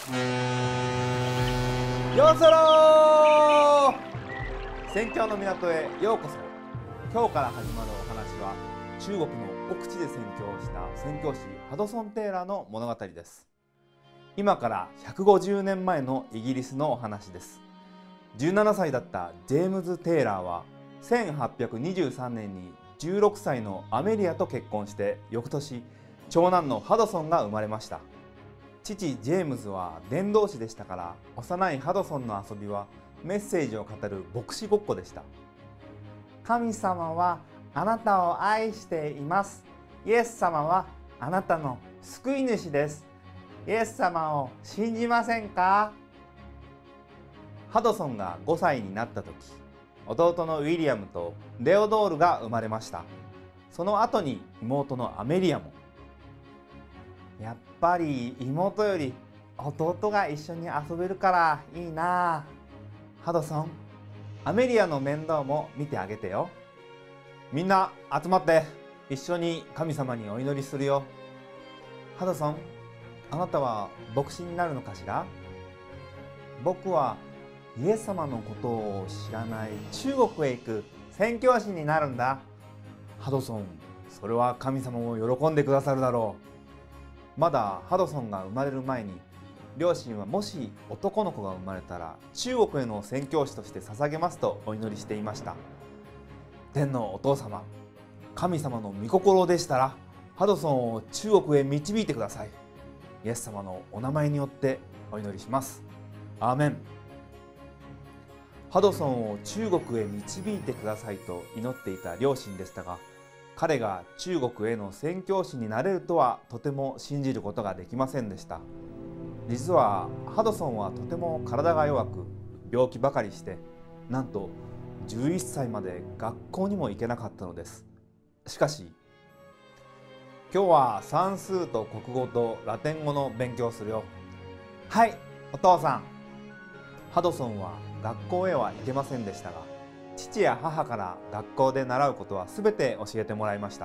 よそろー宣教の港へようこそ。今日から始まるお話は中国の奥地で宣教した宣教師ハドソン・テーラーの物語です。今から150年前のイギリスのお話です。17歳だったジェームズ・テーラーは1823年に16歳のアメリアと結婚して、翌年長男のハドソンが生まれました。父ジェームズは伝道師でしたから、幼いハドソンの遊びはメッセージを語る牧師ごっこでした。神様はあなたを愛しています。イエス様はあなたの救い主です。イエス様を信じませんか？ハドソンが5歳になった時、弟のウィリアムとレオドールが生まれました。その後に妹のアメリアも。やっぱり妹より弟が一緒に遊べるからいいな。ハドソン、アメリアの面倒も見てあげてよ。みんな集まって一緒に神様にお祈りするよ。ハドソン、あなたは牧師になるのかしら？僕はイエス様のことを知らない中国へ行く宣教師になるんだ。ハドソン、それは神様も喜んでくださるだろう。まだハドソンが生まれる前に、両親はもし男の子が生まれたら中国への宣教師として捧げますとお祈りしていました。天のお父様、神様の御心でしたらハドソンを中国へ導いてください。イエス様のお名前によってお祈りします。アーメン。ハドソンを中国へ導いてくださいと祈っていた両親でしたが、彼が中国への宣教師になれるとはとても信じることができませんでした。実はハドソンはとても体が弱く、病気ばかりして、なんと11歳まで学校にも行けなかったのです。しかし、今日は算数と国語とラテン語の勉強するよ。はい、お父さん。ハドソンは学校へは行けませんでしたが、父や母から学校で習うことはすべて教えてもらいました。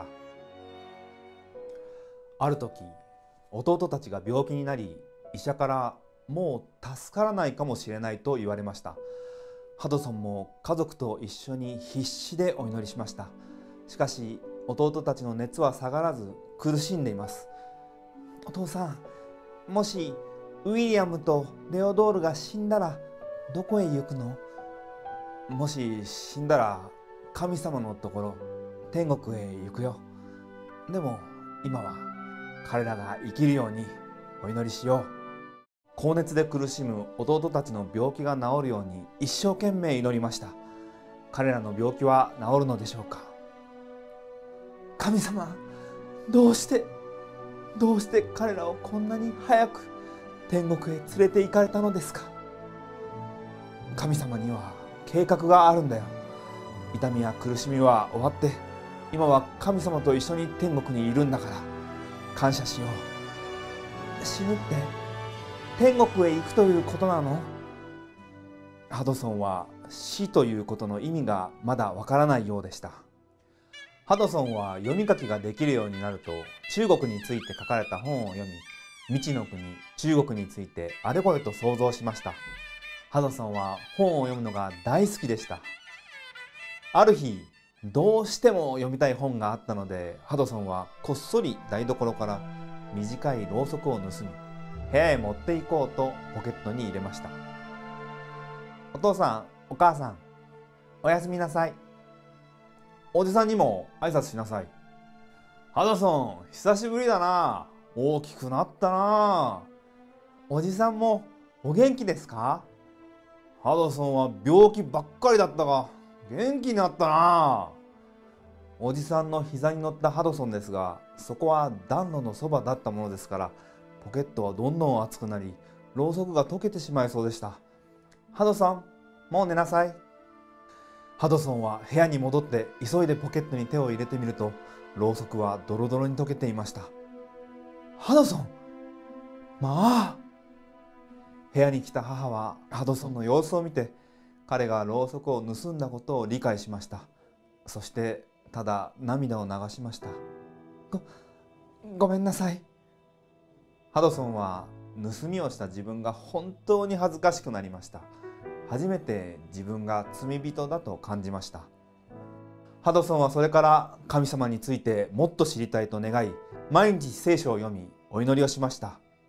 ある時、弟たちが病気になり、医者からもう助からないかもしれないと言われました。ハドソンも家族と一緒に必死でお祈りしました。しかし弟たちの熱は下がらず苦しんでいます。お父さん、もしウィリアムとレオドールが死んだらどこへ行くの？もし死んだら神様のところ、天国へ行くよ。でも今は彼らが生きるようにお祈りしよう。高熱で苦しむ弟たちの病気が治るように一生懸命祈りました。彼らの病気は治るのでしょうか？神様、どうして彼らをこんなに早く天国へ連れて行かれたのですか？神様には計画があるんだよ。痛みや苦しみは終わって、今は神様と一緒に天国にいるんだから感謝しよう。死ぬって天国へ行くということなの？ハドソンは死ということの意味がまだわからないようでした。ハドソンは読み書きができるようになると、中国について書かれた本を読み、未知の国中国についてあれこれと想像しました。ハドソンは本を読むのが大好きでした。ある日、どうしても読みたい本があったので、ハドソンはこっそり台所から短いろうそくを盗み、部屋へ持って行こうとポケットに入れました。お父さん、お母さん、おやすみなさい。おじさんにも挨拶しなさい。ハドソン、久しぶりだな。大きくなったな。おじさんもお元気ですか？ハドソンは病気ばっかりだったが元気になったな。おじさんの膝に乗ったハドソンですが、そこは暖炉のそばだったものですから、ポケットはどんどん熱くなり、ろうそくが溶けてしまいそうでした。ハドソン、もう寝なさい。ハドソンは部屋に戻って急いでポケットに手を入れてみると、ろうそくはドロドロに溶けていました。ハドソン、まあ。部屋に来た母はハドソンの様子を見て、彼がろうそくを盗んだことを理解しました。そしてただ涙を流しました。ごめんなさい。ハドソンは盗みをした自分が本当に恥ずかしくなりました。初めて自分が罪人だと感じました。ハドソンはそれから神様についてもっと知りたいと願い、毎日聖書を読みお祈りをしました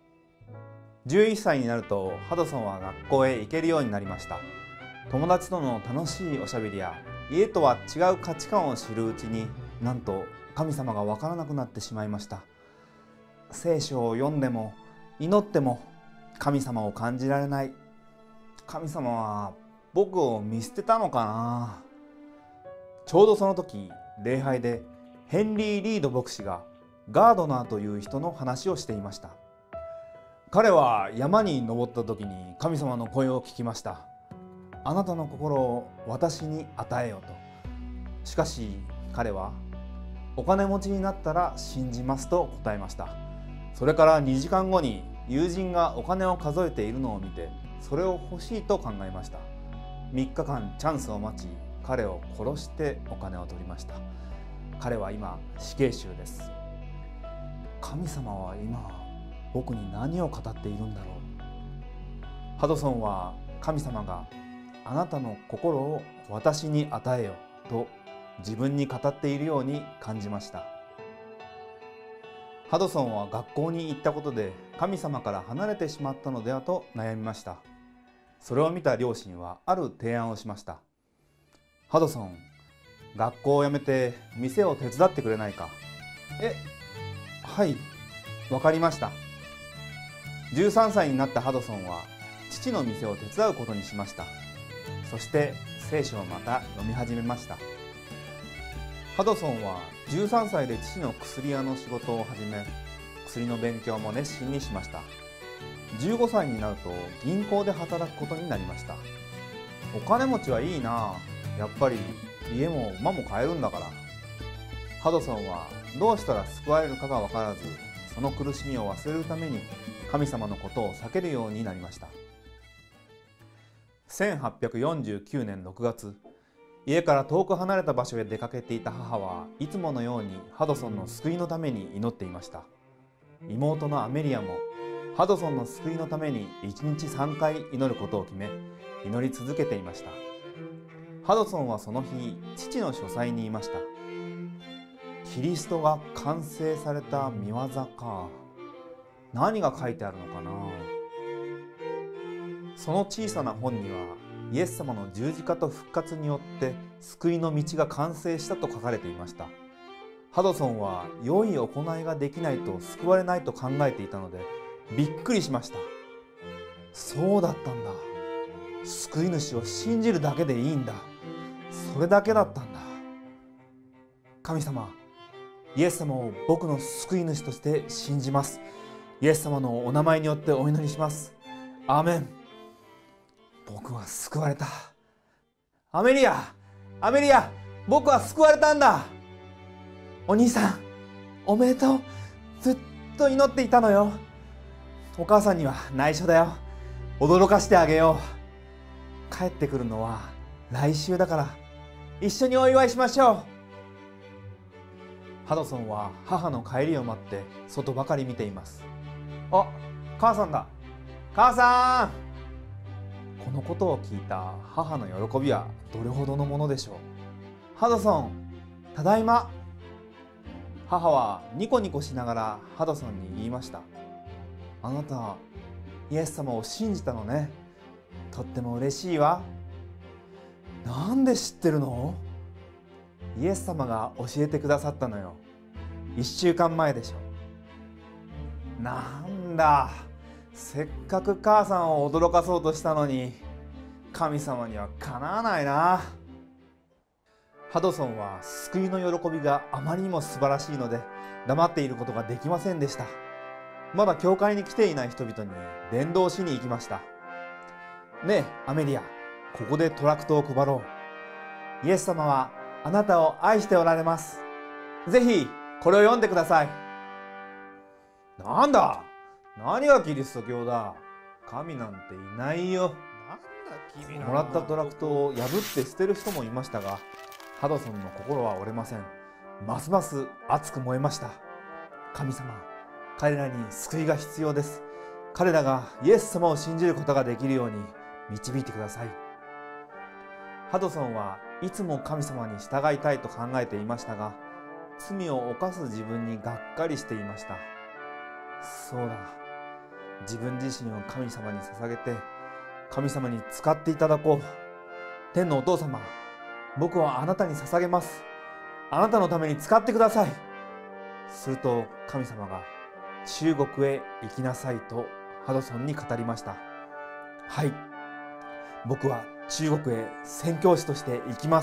。11歳になるとハドソンは学校へ行けるようになりました。友達との楽しいおしゃべりや家とは違う価値観を知るうちに、なんと神様が分からなくなってしまいました。聖書を読んでも祈っても神様を感じられない。神様は僕を見捨てたのかな。ちょうどその時、礼拝でヘンリー・リード牧師がガードナーという人の話をしていました。彼は山に登った時に神様の声を聞きました。あなたの心を私に与えよと。しかし彼はお金持ちになったら信じますと答えました。それから2時間後に友人がお金を数えているのを見て、それを欲しいと考えました。3日間チャンスを待ち、彼を殺してお金を取りました。彼は今死刑囚です。神様は今僕に何を語っているんだろう。ハドソンは神様があなたの心を私に与えよと自分に語っているように感じました。ハドソンは学校に行ったことで神様から離れてしまったのではと悩みました。それを見た両親はある提案をしました。ハドソン、学校を辞めて店を手伝ってくれないか。はい、わかりました。13歳になったハドソンは父の店を手伝うことにしました。そして聖書をまた読み始めました。ハドソンは13歳で父の薬屋の仕事を始め、薬の勉強も熱心にしました。15歳になると銀行で働くことになりました。お金持ちはいいな。やっぱり家も馬も買えるんだから。ハドソンはどうしたら救われるかが分からず、その苦しみを忘れるために神様のことを避けるようになりました。1849年6月、家から遠く離れた場所へ出かけていた母はいつものようにハドソンの救いのために祈っていました。妹のアメリアもハドソンの救いのために1日3回祈ることを決め、祈り続けていました。ハドソンはその日、父の書斎にいました。キリストが完成された御業か。何が書いてあるのかな。その小さな本にはイエス様の十字架と復活によって救いの道が完成したと書かれていました。ハドソンは良い行いができないと救われないと考えていたのでびっくりしました。そうだったんだ。救い主を信じるだけでいいんだ。それだけだったんだ。神様、イエス様を僕の救い主として信じます。イエス様のお名前によってお祈りします。アーメン。僕は救われた。アメリア、アメリア、僕は救われたんだ。お兄さん、おめでとう。ずっと祈っていたのよ。お母さんには内緒だよ。驚かしてあげよう。帰ってくるのは来週だから、一緒にお祝いしましょう。ハドソンは母の帰りを待って外ばかり見ています。あ、母さんだ。母さん。このことを聞いた母の喜びはどれほどのものでしょう。ハドソン、ただいま。母はニコニコしながらハドソンに言いました。あなた、イエス様を信じたのね。とっても嬉しいわ。なんで知ってるの？イエス様が教えてくださったのよ。1週間前でしょ。なんだ、せっかく母さんを驚かそうとしたのに神様にはかなわないな。ハドソンは救いの喜びがあまりにも素晴らしいので黙っていることができませんでした。まだ教会に来ていない人々に伝道しに行きました。ねえアメリア、ここでトラクトを配ろう。イエス様はあなたを愛しておられます。ぜひこれを読んでください。なんだ、何がキリスト教だ。神なんていないよ。もらったトラクトを破って捨てる人もいましたが、ハドソンの心は折れません。ますます熱く燃えました。神様、彼らに救いが必要です。 彼らがイエス様を信じることができるように導いてください。ハドソンはいつも神様に従いたいと考えていましたが、罪を犯す自分にがっかりしていました。そうだ、自分自身を神様に捧げて神様に使っていただこう。天のお父様、僕はあなたに捧げます。あなたのために使ってください。すると神様が、中国へ行きなさいとハドソンに語りました。はい、僕は中国へ宣教師として行きます。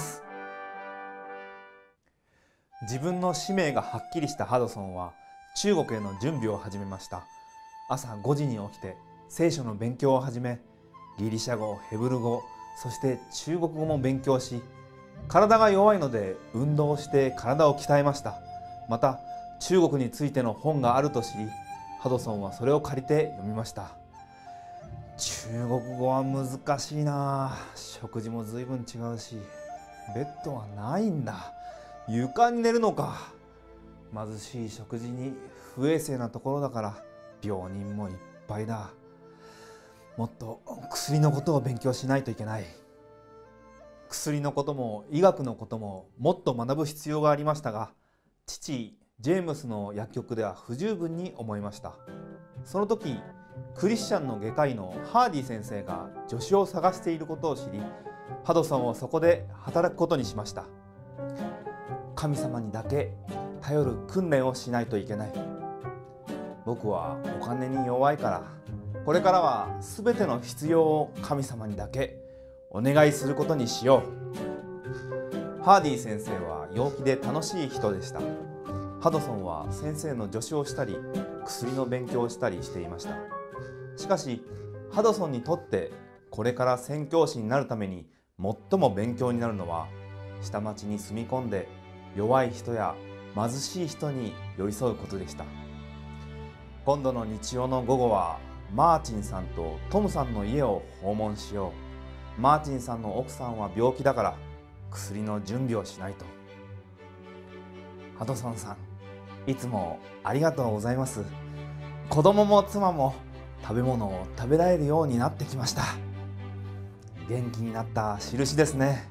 自分の使命がはっきりしたハドソンは中国への準備を始めました。朝5時に起きて聖書の勉強を始め、ギリシャ語、ヘブル語、そして中国語も勉強し、体が弱いので運動をして体を鍛えました。また中国についての本があると知り、ハドソンはそれを借りて読みました。中国語は難しいな。食事も随分違うし、ベッドはないんだ。床に寝るのか。貧しい食事に不衛生なところだから病人もいっぱいだ。もっと薬のことを勉強しないといけない。薬のことも医学のことももっと学ぶ必要がありましたが、父ジェームスの薬局では不十分に思いました。その時クリスチャンの外科医のハーディ先生が助手を探していることを知り、ハドソンをそこで働くことにしました。神様にだけ頼る訓練をしないといけない。僕はお金に弱いから、これからは全ての必要を神様にだけお願いすることにしよう。ハーディ先生は陽気で楽しい人でした。ハドソンは先生の助手をしたり薬の勉強をしたりしていました。しかしハドソンにとってこれから宣教師になるために最も勉強になるのは、下町に住み込んで弱い人や貧しい人に寄り添うことでした。今度の日曜の午後はマーチンさんとトムさんの家を訪問しよう。マーチンさんの奥さんは病気だから薬の準備をしないと。ハドソンさん、いつもありがとうございます。子供も妻も食べ物を食べられるようになってきました。元気になった印ですね。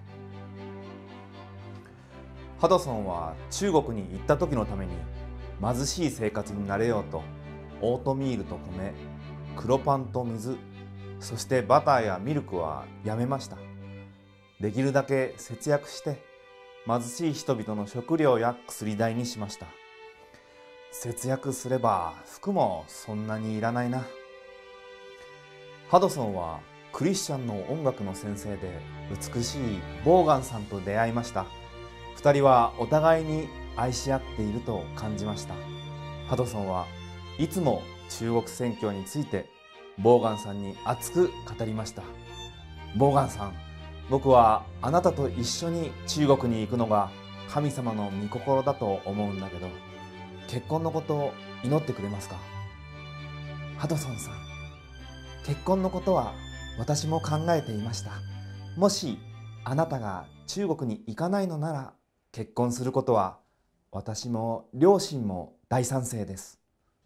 ハドソンは中国に行った時のために貧しい生活になれようと、オートミールと米、黒パンと水、そしてバターやミルクはやめました。できるだけ節約して貧しい人々の食料や薬代にしました。節約すれば服もそんなにいらないな。ハドソンはクリスチャンの音楽の先生で美しいボーガンさんと出会いました。二人はお互いに愛し合っていると感じました。ハドソンはいつも中国宣教についてボーガンさんに熱く語りました。ボーガンさん、僕はあなたと一緒に中国に行くのが神様の御心だと思うんだけど、結婚のことを祈ってくれますか。ハドソンさん、結婚のことは私も考えていました。もしあなたが中国に行かないのなら結婚することは私も両親も大賛成です。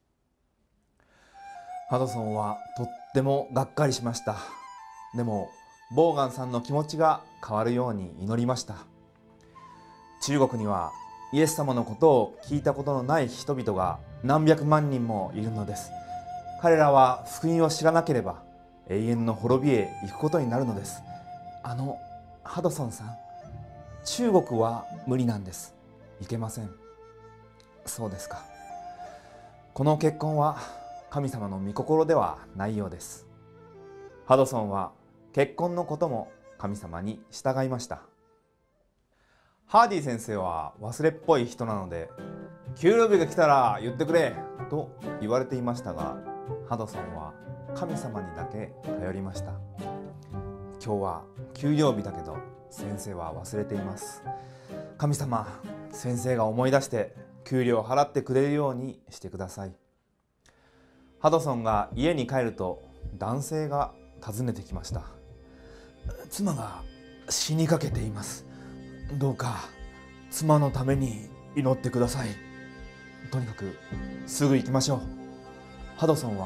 ハドソンはとってもがっかりしました。でもボーガンさんの気持ちが変わるように祈りました。中国にはイエス様のことを聞いたことのない人々が何百万人もいるのです。彼らは福音を知らなければ永遠の滅びへ行くことになるのです。ハドソンさん、中国は無理なんです。行けません。そうですか。この結婚は神様の御心ではないようです。ハドソンは結婚のことも神様に従いました。ハーディ先生は忘れっぽい人なので、給料日が来たら言ってくれと言われていましたが、ハドソンは神様にだけ頼りました。今日は給料日だけど先生は忘れています。神様、先生が思い出して給料を払ってくれるようにしてください。ハドソンが家に帰ると男性が訪ねてきました。妻が死にかけています。どうか妻のために祈ってください。とにかくすぐ行きましょう。ハドソンは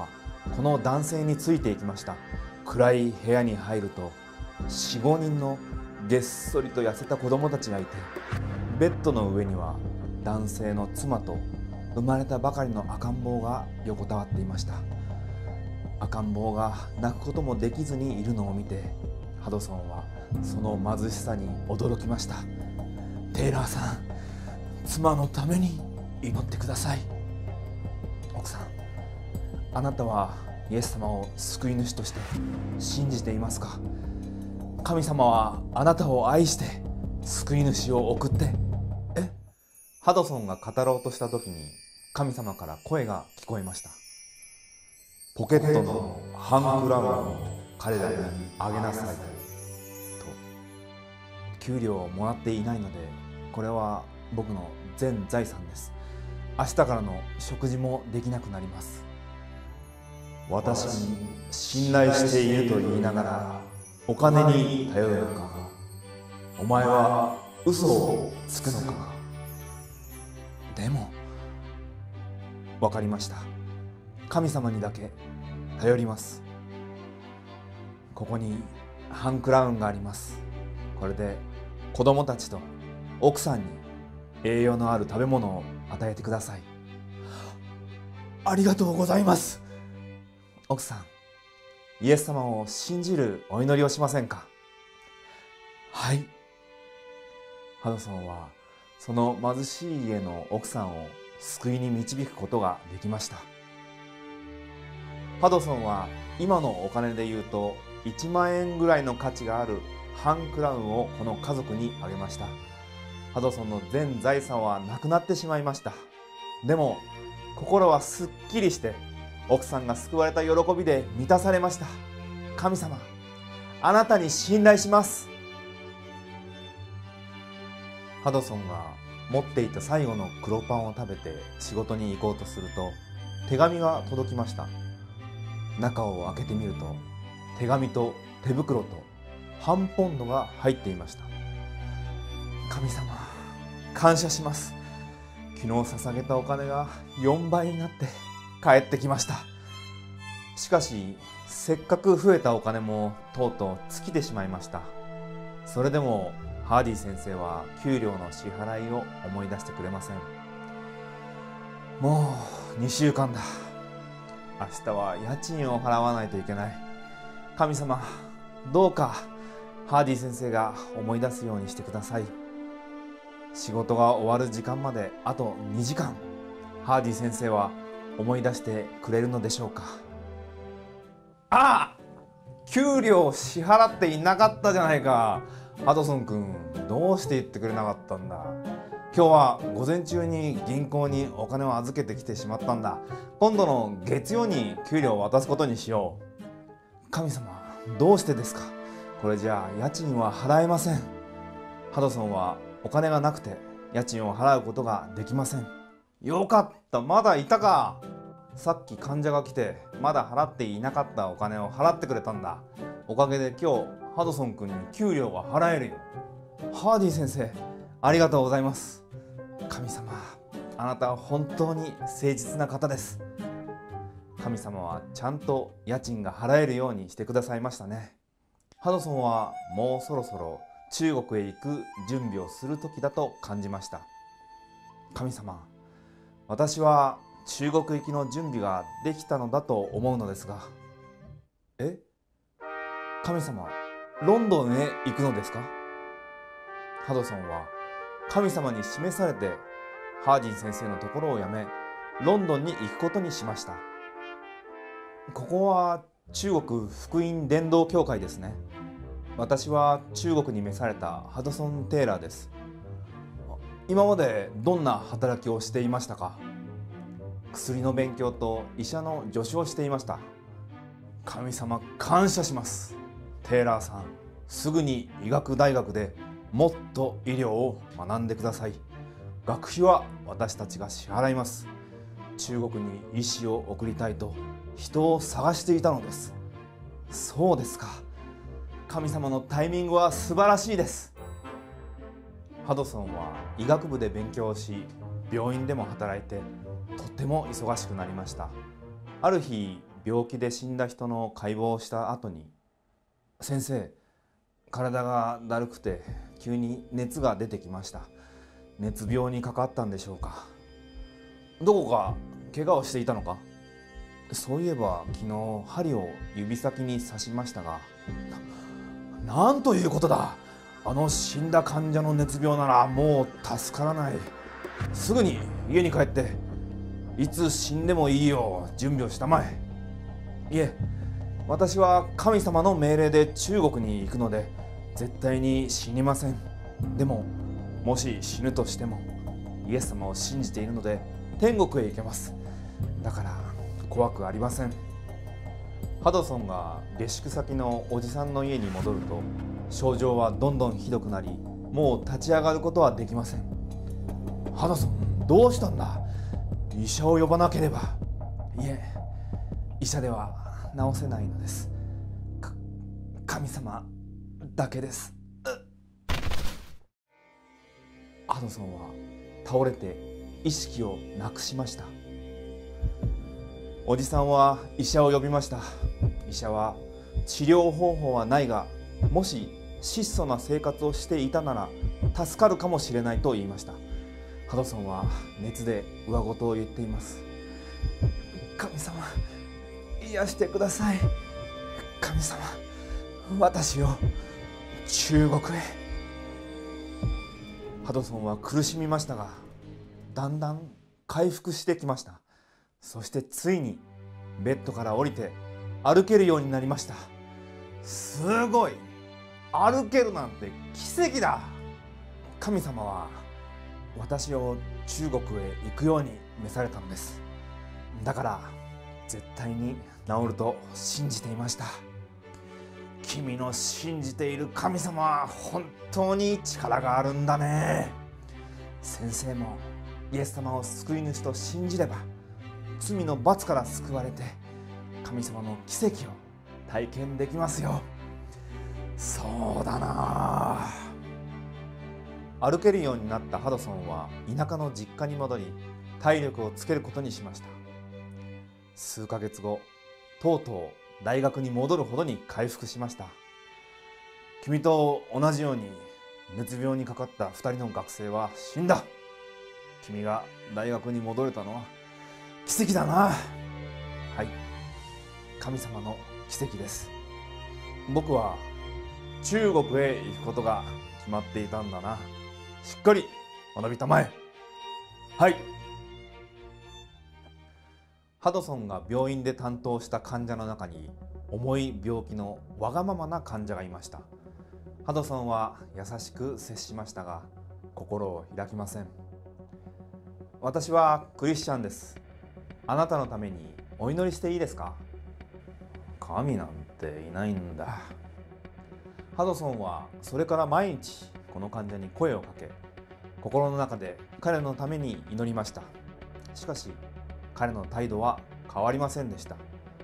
この男性についていきました。暗い部屋に入ると4、5人のげっそりと痩せた子供たちがいて、ベッドの上には男性の妻と生まれたばかりの赤ん坊が横たわっていました。赤ん坊が泣くこともできずにいるのを見て、ハドソンはその貧しさに驚きました。テイラーさん、妻のために祈ってください。奥さん、あなたはイエス様を救い主として信じていますか？神様はあなたを愛して救い主を送って。ハドソンが語ろうとした時に神様から声が聞こえました。ポケットのハンクラウンを彼らにあげなさいと。給料をもらっていないので、これは僕の全財産です。明日からの食事もできなくなります。私に信頼していると言いながらお金に頼るのか、お前は嘘をつくのか。でも分かりました。神様にだけ頼ります。ここにハンクラウンがあります。これで子供たちと奥さんに栄養のある食べ物を与えてください。ありがとうございます。奥さん、イエス様を信じるお祈りをしませんか？はい。ハドソンはその貧しい家の奥さんを救いに導くことができました。ハドソンは今のお金で言うと1万円ぐらいの価値があるハンクラウンをこの家族にあげました。ハドソンの全財産はなくなってしまいました。でも心はすっきりして、奥さんが救われた喜びで満たされました。神様、あなたに信頼します。ハドソンが持っていた最後の黒パンを食べて仕事に行こうとすると、手紙が届きました。中を開けてみると、手紙と手袋と半ポンドが入っていました。神様、感謝します。昨日捧げたお金が4倍になって帰ってきました。しかしせっかく増えたお金もとうとう尽きてしまいました。それでもハーディ先生は給料の支払いを思い出してくれません。もう2週間だ。明日は家賃を払わないといけない。神様、どうかハーディ先生が思い出すようにしてください。仕事が終わる時間まであと2時間。ハーディ先生は思い出してくれるのでしょうか。ああ、給料支払っていなかったじゃないか。ハドソン君、どうして言ってくれなかったんだ。今日は午前中に銀行にお金を預けてきてしまったんだ。今度の月曜に給料を渡すことにしよう。神様、どうしてですか。これじゃあ家賃は払えません。ハドソンはお金がなくて家賃を払うことができません。よかった、まだいたか。さっき患者が来てまだ払っていなかったお金を払ってくれたんだ。おかげで今日ハドソン君に給料が払えるよ。ハーディ先生、ありがとうございます。神様、あなたは本当に誠実な方です。神様はちゃんと家賃が払えるようにしてくださいましたね。ハドソンはもうそろそろ中国へ行く準備をする時だと感じました。神様、私は中国行きの準備ができたのだと思うのですが。神様、ロンドンへ行くのですか。ハドソンは神様に示されてハーディ先生のところを辞め、ロンドンに行くことにしました。ここは中国福音伝道協会ですね。私は中国に召されたハドソン・テイラーです。今までどんな働きをしていましたか。薬の勉強と医者の助手をしていました。神様、感謝します。テイラーさん、すぐに医学大学でもっと医療を学んでください。学費は私たちが支払います。中国に医師を送りたいと人を探していたのです。そうですか。神様のタイミングは素晴らしいです。ハドソンは医学部で勉強し、病院でも働いてとても忙しくなりました。ある日、 病気で死んだ人の解剖をした後に、先生、体がだるくて急に熱が出てきました。熱病にかかったんでしょうか。どこか怪我をしていたのか。そういえば昨日針を指先に刺しましたが。なんということだ。あの死んだ患者の熱病ならもう助からない。すぐに家に帰っていつ死んでもいいよう準備をしたまえ。いえ、私は神様の命令で中国に行くので絶対に死にません。でももし死ぬとしてもイエス様を信じているので天国へ行けます。だから怖くありません。ハドソンが下宿先のおじさんの家に戻ると症状はどんどんひどくなり、もう立ち上がることはできません。ハドソン、どうしたんだ。医者を呼ばなければ。いえ、医者では治せないのです。神様だけです。ハドソンは倒れて意識をなくしました。おじさんは医者を呼びました。医者は治療方法はないが、もし質素な生活をしていたなら助かるかもしれないと言いました。ハドソンは熱で上言を言っています。神様、癒してください。神様、私を中国へ。ハドソンは苦しみましたが、だんだん回復してきました。そしてついにベッドから降りて歩けるようになりました。すごい、歩けるなんて奇跡だ。神様は私を中国へ行くように召されたのです。だから絶対に治ると信じていました。君の信じている神様は本当に力があるんだね。先生もイエス様を救い主と信じれば罪の罰から救われて神様の奇跡を体験できますよ。そうだな。歩けるようになったハドソンは田舎の実家に戻り体力をつけることにしました。数ヶ月後、とうとう大学に戻るほどに回復しました。君と同じように熱病にかかった2人の学生は死んだ。君が大学に戻れたのは奇跡だな。はい、神様の奇跡です。僕は中国へ行くことが決まっていたんだな。しっかり学びたまえ。はい。ハドソンが病院で担当した患者の中に重い病気のわがままな患者がいました。ハドソンは優しく接しましたが心を開きません。私はクリスチャンです。あなたのためにお祈りしていいですか。神なんていないんだ。ハドソンはそれから毎日この患者に声をかけ、心の中で彼のために祈りました。しかし彼の態度は変わりませんでした。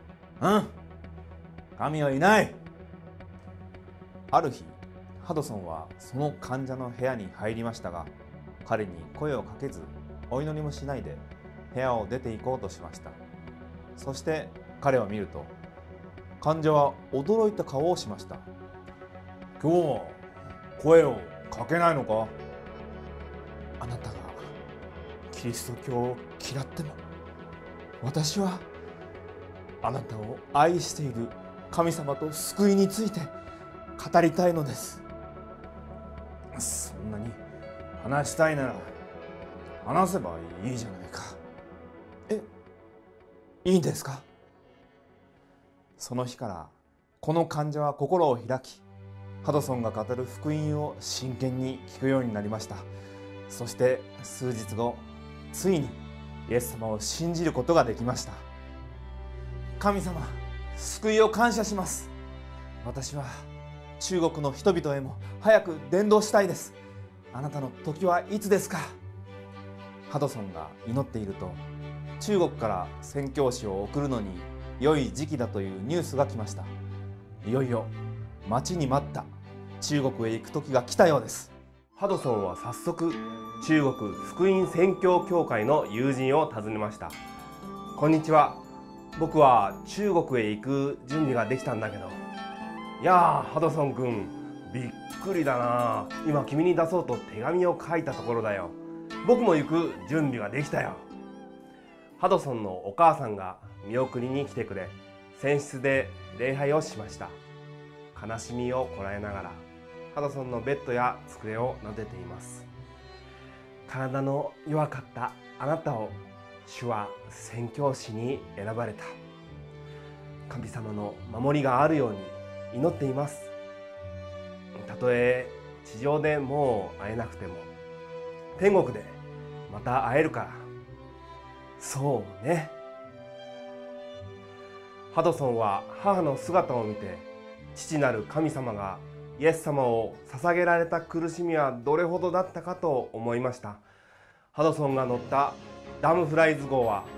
神はいない。ある日、ハドソンはその患者の部屋に入りましたが、彼に声をかけずお祈りもしないで部屋を出て行こうとしました。そして彼を見ると患者は驚いた顔をしました。今日は声をかけないのか。あなたがキリスト教を嫌っても私はあなたを愛している神様と救いについて語りたいのです。そんなに話したいなら話せばいいじゃないか。いいんですか。その日からこの患者は心を開き、ハドソンが語る福音を真剣に聞くようになりました。そして数日後、ついにイエス様を信じることができました。神様、救いを感謝します。私は中国の人々へも早く伝道したいです。あなたの時はいつですか。ハドソンが祈っていると、中国から宣教師を送るのに良い時期だというニュースが来ました。いよいよ待ちに待った中国へ行く時が来たようです。 ハドソンは早速中国福音宣教協会の友人を訪ねました。こんにちは。 僕は中国へ行く準備ができたんだけど。いやー、ハドソン君、びっくりだな。今君に出そうと手紙を書いたところだよ。僕も行く準備ができたよ。ハドソンのお母さんが見送りに来てくれ、船室で礼拝をしました。悲しみをこらえながらハドソンのベッドや机を撫でています。体の弱かったあなたを主は宣教師に選ばれた。神様の守りがあるように祈っています。たとえ地上でもう会えなくても天国でまた会えるから。そうね。ハドソンは母の姿を見て、父なる神様がイエス様を捧げられた苦しみはどれほどだったかと思いました。ハドソンが乗ったダムフライズ号は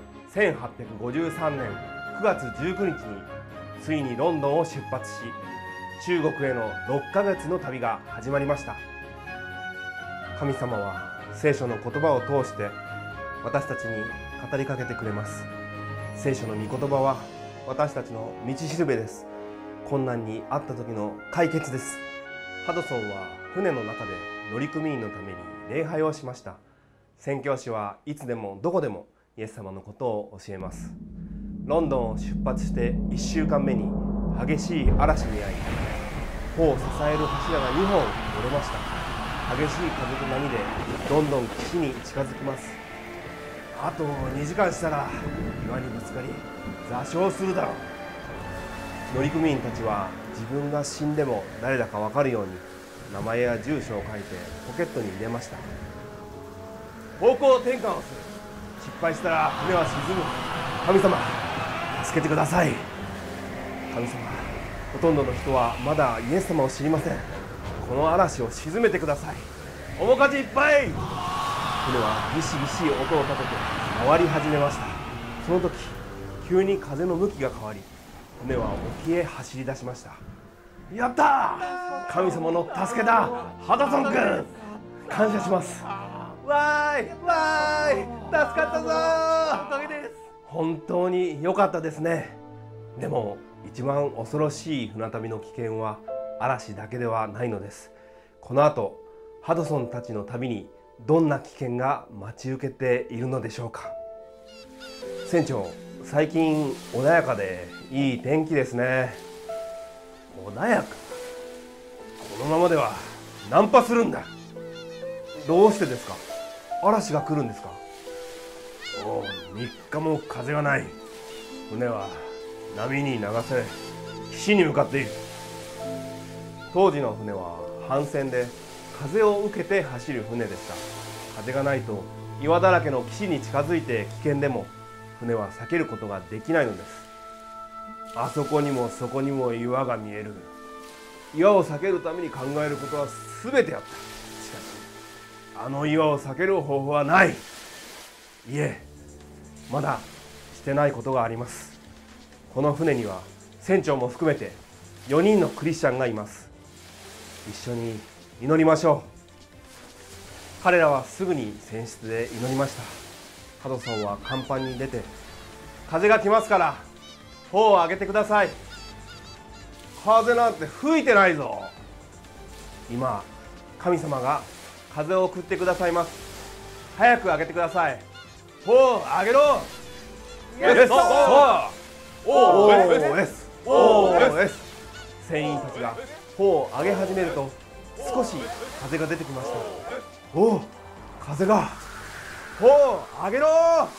1853年9月19日についにロンドンを出発し、中国への6ヶ月の旅が始まりました。神様は聖書の言葉を通して私たちに語りかけてくれます。聖書の御言葉は私たちの道しるべです。困難にあった時の解決です。ハドソンは船の中で乗組員のために礼拝をしました。宣教師はいつでもどこでもイエス様のことを教えます。ロンドンを出発して1週間目に激しい嵐に遭い、帆を支える柱が2本折れました。激しい風と波でどんどん岸に近づきます。あと2時間したら岩にぶつかり座礁するだろう。乗組員たちは自分が死んでも誰だか分かるように名前や住所を書いてポケットに入れました。方向転換をする。失敗したら船は沈む。神様、助けてください。神様、ほとんどの人はまだイエス様を知りません。この嵐を沈めてください。面かじいっぱい。船はギシギシ音を立てて回り始めました。その時急に風の向きが変わり、船は沖へ走り出しました。やったー、神様の助けだ。ハドソン君、感謝します。わーいわーい、助かったぞー。おかげです。本当に良かったですね。でも一番恐ろしい船旅の危険は嵐だけではないのです。この後ハドソンたちの旅にどんな危険が待ち受けているのでしょうか。船長、最近穏やかでいい天気ですね。穏やか？このままでは難破するんだ。どうしてですか？嵐が来るんですか？もう3日も風がない。船は波に流され岸に向かっている。当時の船は帆船で風を受けて走る船でした。風がないと岩だらけの岸に近づいて危険でも船は避けることができないのです。あそこにもそこにも岩が見える。岩を避けるために考えることは全てやった。しかしあの岩を避ける方法はない。いえ、まだしてないことがあります。この船には船長も含めて4人のクリスチャンがいます。一緒に祈りましょう。彼らはすぐに船室で祈りました。ハドソンは甲板に出て、風が来ますから帆を上げてください。風なんて吹いてないぞ。今神様が風を送ってくださいます。早く上げてください。帆を上げろ。イエス。おーです。おーです。船員たちが帆を上げ始めると少し風が出てきました。おお、風が。帆を上げろ。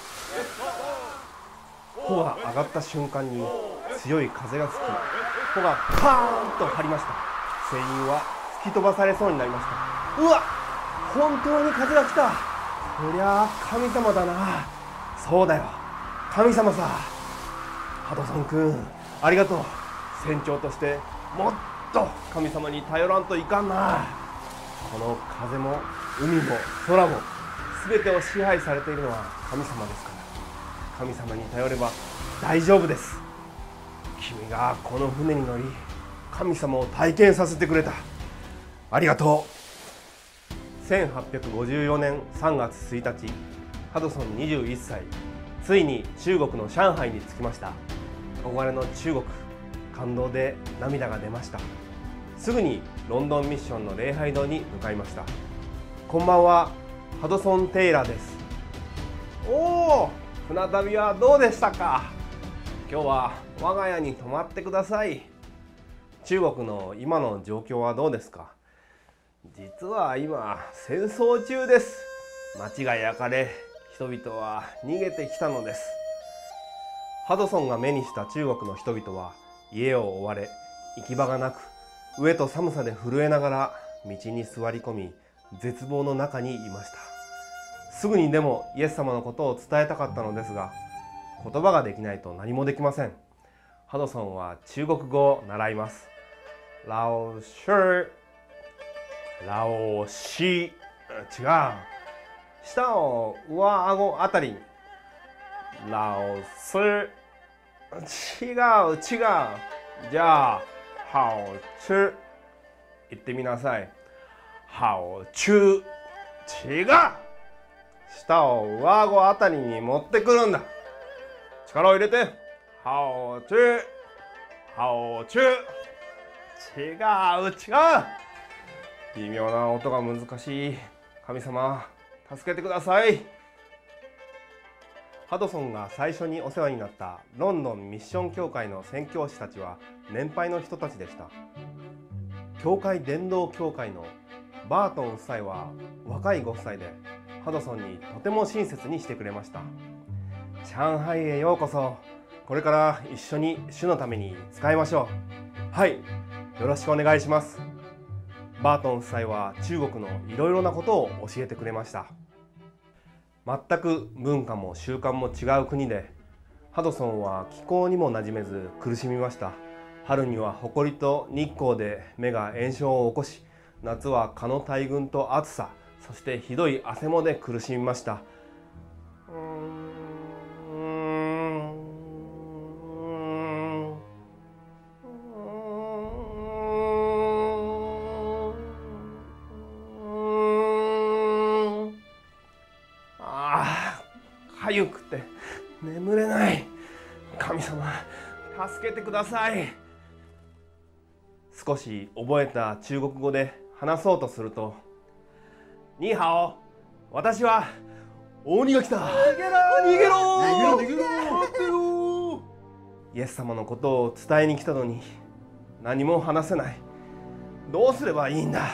帆が上がった瞬間に強い風が吹き、帆がパーンと張りました。船員は突き飛ばされそうになりました。うわ、本当に風が来た。こりゃあ神様だな。そうだよ、神様さ。ハドソン君、ありがとう。船長としてもっと神様に頼らんといかんな。この風も海も空も全てを支配されているのは神様ですから、神様に頼れば大丈夫です。君がこの船に乗り神様を体験させてくれた。ありがとう。1854年3月1日、ハドソン21歳、ついに中国の上海に着きました。 憧れの中国、感動で涙が出ました。すぐにロンドンミッションの礼拝堂に向かいました。こんばんは、ハドソン・テイラーです。おお、船旅はどうでしたか。今日は我が家に泊まってください。中国の今の状況はどうですか。実は今戦争中です。街が焼かれ、人々は逃げてきたのです。ハドソンが目にした中国の人々は家を追われ、行き場がなく、飢えと寒さで震えながら道に座り込み、絶望の中にいました。すぐにでもイエス様のことを伝えたかったのですが、言葉ができないと何もできません。ハドソンは中国語を習います。ラオシュ、ラオシ、違う。舌を上顎あたりに。ラオス、違う。じゃあ、ハオチュ、言ってみなさい。ハオチュ、違う。舌を上顎あたりに持ってくるんだ。力を入れて。ハオチュ、ハオチュ、違う。微妙な音が難しい。神様、助けてください。ハドソンが最初にお世話になったロンドンミッション協会の宣教師たちは年配の人たちでした。教会伝道協会のバートン夫妻は若いご夫妻で、ハドソンにとても親切にしてくれました。上海へようこそ。これから一緒に主のために使いましょう。はい、よろしくお願いします。バートン夫妻は中国のいろいろなことを教えてくれました。全く文化も習慣も違う国で、ハドソンは気候にも馴染めず苦しみました。春には埃と日光で目が炎症を起こし、夏は蚊の大群と暑さ、そしてひどい汗もで苦しみました。かゆくて眠れない。神様、助けてください。少し覚えた中国語で話そうとすると、ニーハオ、私は鬼が来た。逃げろ。イエス様のことを伝えに来たのに何も話せない。どうすればいいんだ。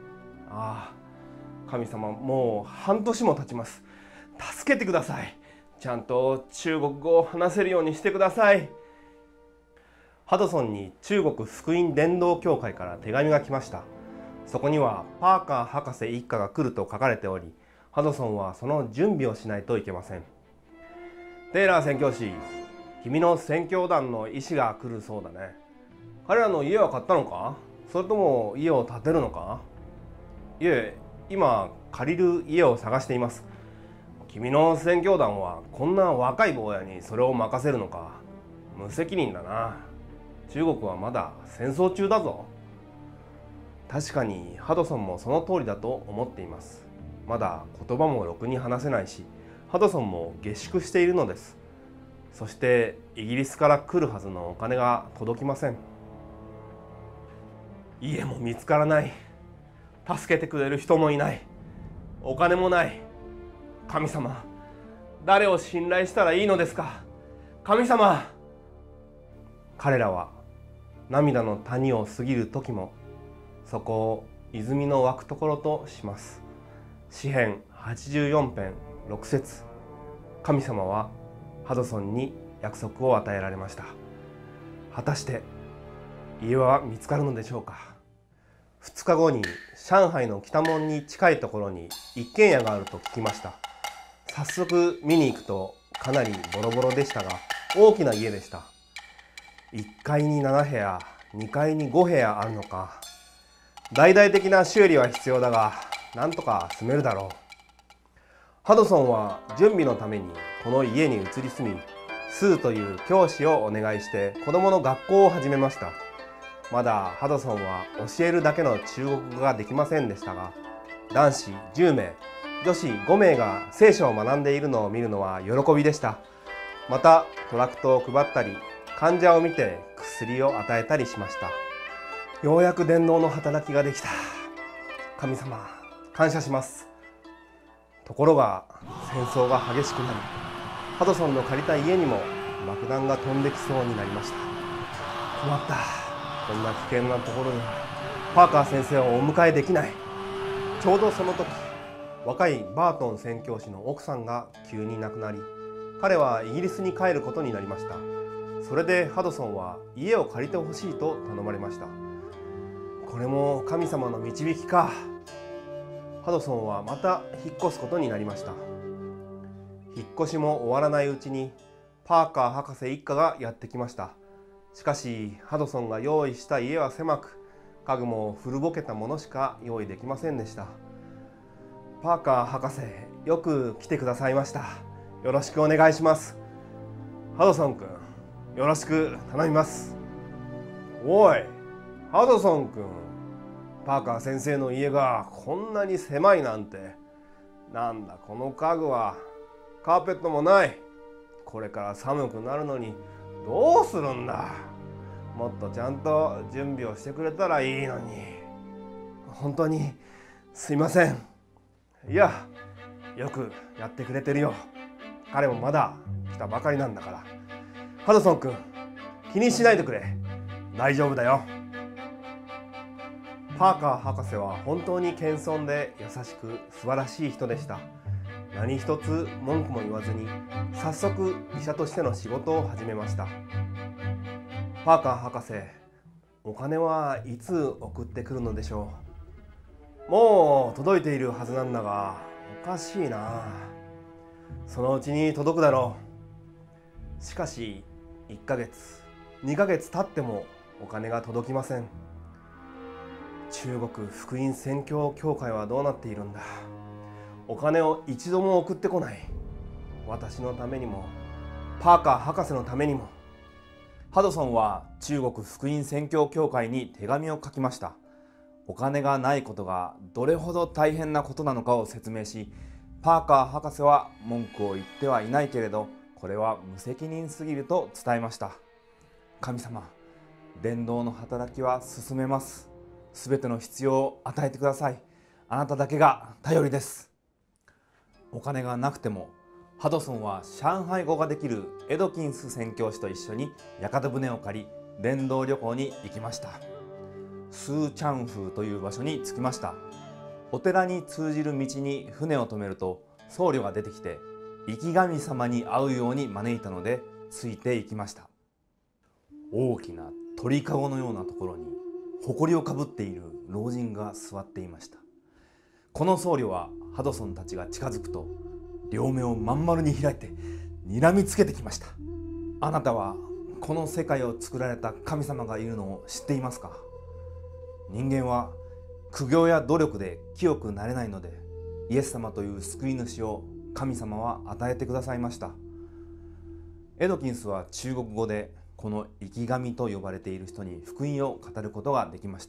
神様、もう半年も経ちます。助けてください。ちゃんと中国語を話せるようにしてください。ハドソンに中国福音伝道協会から手紙が来ました。そこにはパーカー博士一家が来ると書かれており、ハドソンはその準備をしないといけません。テイラー宣教師、君の宣教団の医師が来るそうだね。彼らの家は買ったのか、それとも家を建てるのか。いえ、今借りる家を探しています。君の宣教団はこんな若い坊やにそれを任せるのか。無責任だな。中国はまだ戦争中だぞ。確かにハドソンもその通りだと思っています。まだ言葉もろくに話せないし、ハドソンも下宿しているのです。そしてイギリスから来るはずのお金が届きません。家も見つからない。助けてくれる人もいない。お金もない。神様、誰を信頼したらいいのですか。神様。彼らは涙の谷を過ぎる時も、そこを泉の湧くところとします。詩編84編6節。神様はハドソンに約束を与えられました。果たして家は見つかるのでしょうか。2日後に上海の北門に近いところに一軒家があると聞きました。早速見に行くと、かなりボロボロでしたが大きな家でした。1階に7部屋、2階に5部屋あるのか。大々的な修理は必要だが、なんとか住めるだろう。ハドソンは準備のためにこの家に移り住み、スーという教師をお願いして子供の学校を始めました。まだハドソンは教えるだけの中国語ができませんでしたが、男子10名、女子5名が聖書を学んでいるのを見るのは喜びでした。またトラクトを配ったり、 患者を見て薬を与えたりしました。ようやく伝道の働きができた。神様、感謝します。ところが戦争が激しくなり、ハドソンの借りた家にも爆弾が飛んできそうになりました。困った。こんな危険なところにパーカー先生をお迎えできない。ちょうどその時、若いバートン宣教師の奥さんが急に亡くなり、彼はイギリスに帰ることになりました。それでハドソンは家を借りてほしいと頼まれました。これも神様の導きか。ハドソンはまた引っ越すことになりました。引っ越しも終わらないうちにパーカー博士一家がやってきました。しかしハドソンが用意した家は狭く、家具も古ぼけたものしか用意できませんでした。パーカー博士、よく来てくださいました。よろしくお願いします。ハドソン君、よろしく頼みます。おい、ハドソン君、パーカー先生の家がこんなに狭いなんて。なんだこの家具は。カーペットもない。これから寒くなるのにどうするんだ。もっとちゃんと準備をしてくれたらいいのに。本当にすいません。いや、よくやってくれてるよ。彼もまだ来たばかりなんだから。ハドソン君、気にしないでくれ。大丈夫だよ。パーカー博士は本当に謙遜で優しく素晴らしい人でした。何一つ文句も言わずに早速医者としての仕事を始めました。パーカー博士、お金はいつ送ってくるのでしょう。もう届いているはずなんだが、おかしいな。そのうちに届くだろう。しかし1ヶ月2ヶ月経ってもお金が届きません。中国福音宣教協会はどうなっているんだ。お金を一度も送ってこない。私のためにもパーカー博士のためにも。 ハドソンは中国福音宣教協会に手紙を書きました。お金がないことがどれほど大変なことなのかを説明し、パーカー博士は文句を言ってはいないけれど、これは無責任すぎると伝えました。神様、伝道の働きは進めます。すべての必要を与えてください。あなただけが頼りです。お金がなくてもハドソンは上海語ができるエドキンス宣教師と一緒に屋形船を借り、伝道旅行に行きました。スーチャンフーという場所に着きました。お寺に通じる道に船を止めると僧侶が出てきて、生き神様に会うように招いたのでついていきました。大きな鳥かごのようなところに埃をかぶっている老人が座っていました。この僧侶はハドソンたちが近づくと両目をまん丸に開いて睨みつけてきました。あなたはこの世界を作られた神様がいるのを知っていますか？人間は苦行や努力で清くなれないので、イエス様という救い主を神様は与えてくださいました。エドキンスは中国語でこの生き神と呼ばれている人に福音を語ることができました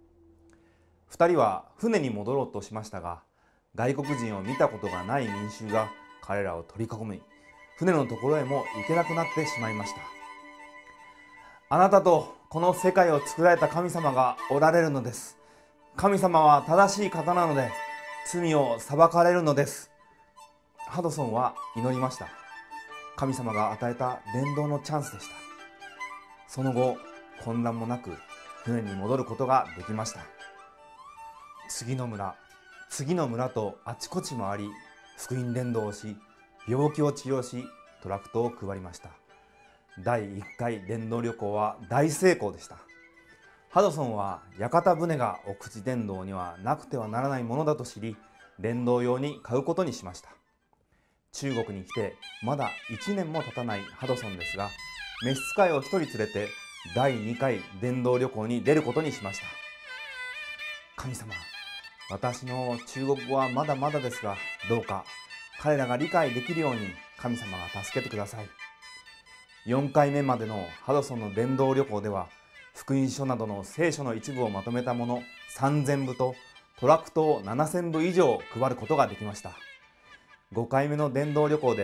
。2人は船に戻ろうとしましたが、外国人を見たことがない民衆が彼らを取り囲み、船のところへも行けなくなってしまいました。あなたとこの世界を作られた神様がおられるのです。神様は正しい方なので罪を裁かれるのです。ハドソンは祈りました。神様が与えた伝道のチャンスでした。その後、混乱もなく船に戻ることができました。次の村とあちこち回り、福音伝道をし、病気を治療し、トラクトを配りました。第1回伝道旅行は大成功でした。ハドソンは屋形船が奥地伝道にはなくてはならないものだと知り、伝道用に買うことにしました。中国に来てまだ1年も経たないハドソンですが、召使いを1人連れて第2回伝道旅行に出ることにしました。神様、私の中国語はまだまだですが、どうか彼らが理解できるように神様が助けてください。4回目までのハドソンの伝道旅行では、福音書などの聖書の一部をまとめたもの3000部とトラクトを7000部以上配ることができました。5回目の伝道旅行で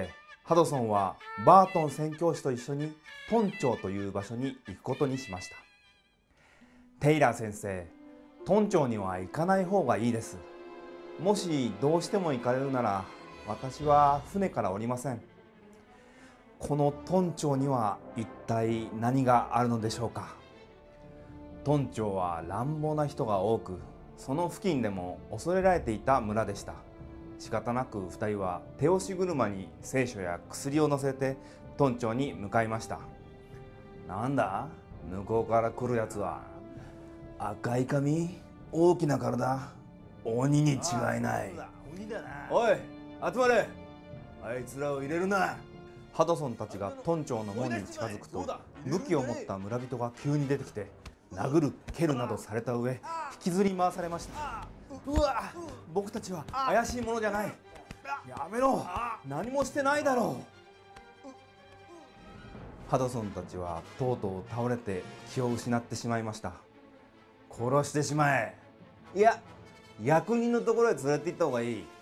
ハドソンはバートン宣教師と一緒にトンチョウという場所に行くことにしました。テイラー先生、トンチョウには行かない方がいいです。もしどうしても行かれるなら、私は船から降りません。このトンチョウには一体何があるのでしょうか。トンチョウは乱暴な人が多く、その付近でも恐れられていた村でした。仕方なく2人は手押し車に聖書や薬を乗せてトンチョウに向かいました。なんだ、向こうから来るやつは。赤い髪、大きな体、鬼に違いない。おい、集まれ。あいつらを入れるな。ハドソンたちがトンチョウの門に近づくと、武器を持った村人が急に出てきて、殴る蹴るなどされた上、引きずり回されました。うわ、僕たちは怪しいものじゃない。やめろ、何もしてないだろう。ハドソンたちはとうとう倒れて気を失ってしまいました。殺してしまえ。いや、役人のところへ連れて行った方がいい。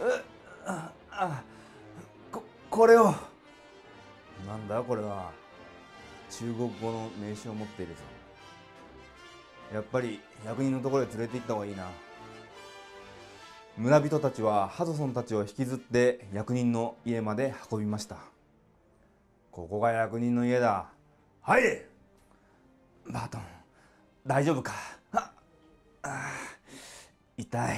これを。なんだこれは。中国語の名刺を持っているぞ。やっぱり役人のところへ連れて行った方がいいな。村人たちはハドソンたちを引きずって役人の家まで運びました。ここが役人の家だ。はい。バートン、大丈夫か。痛い。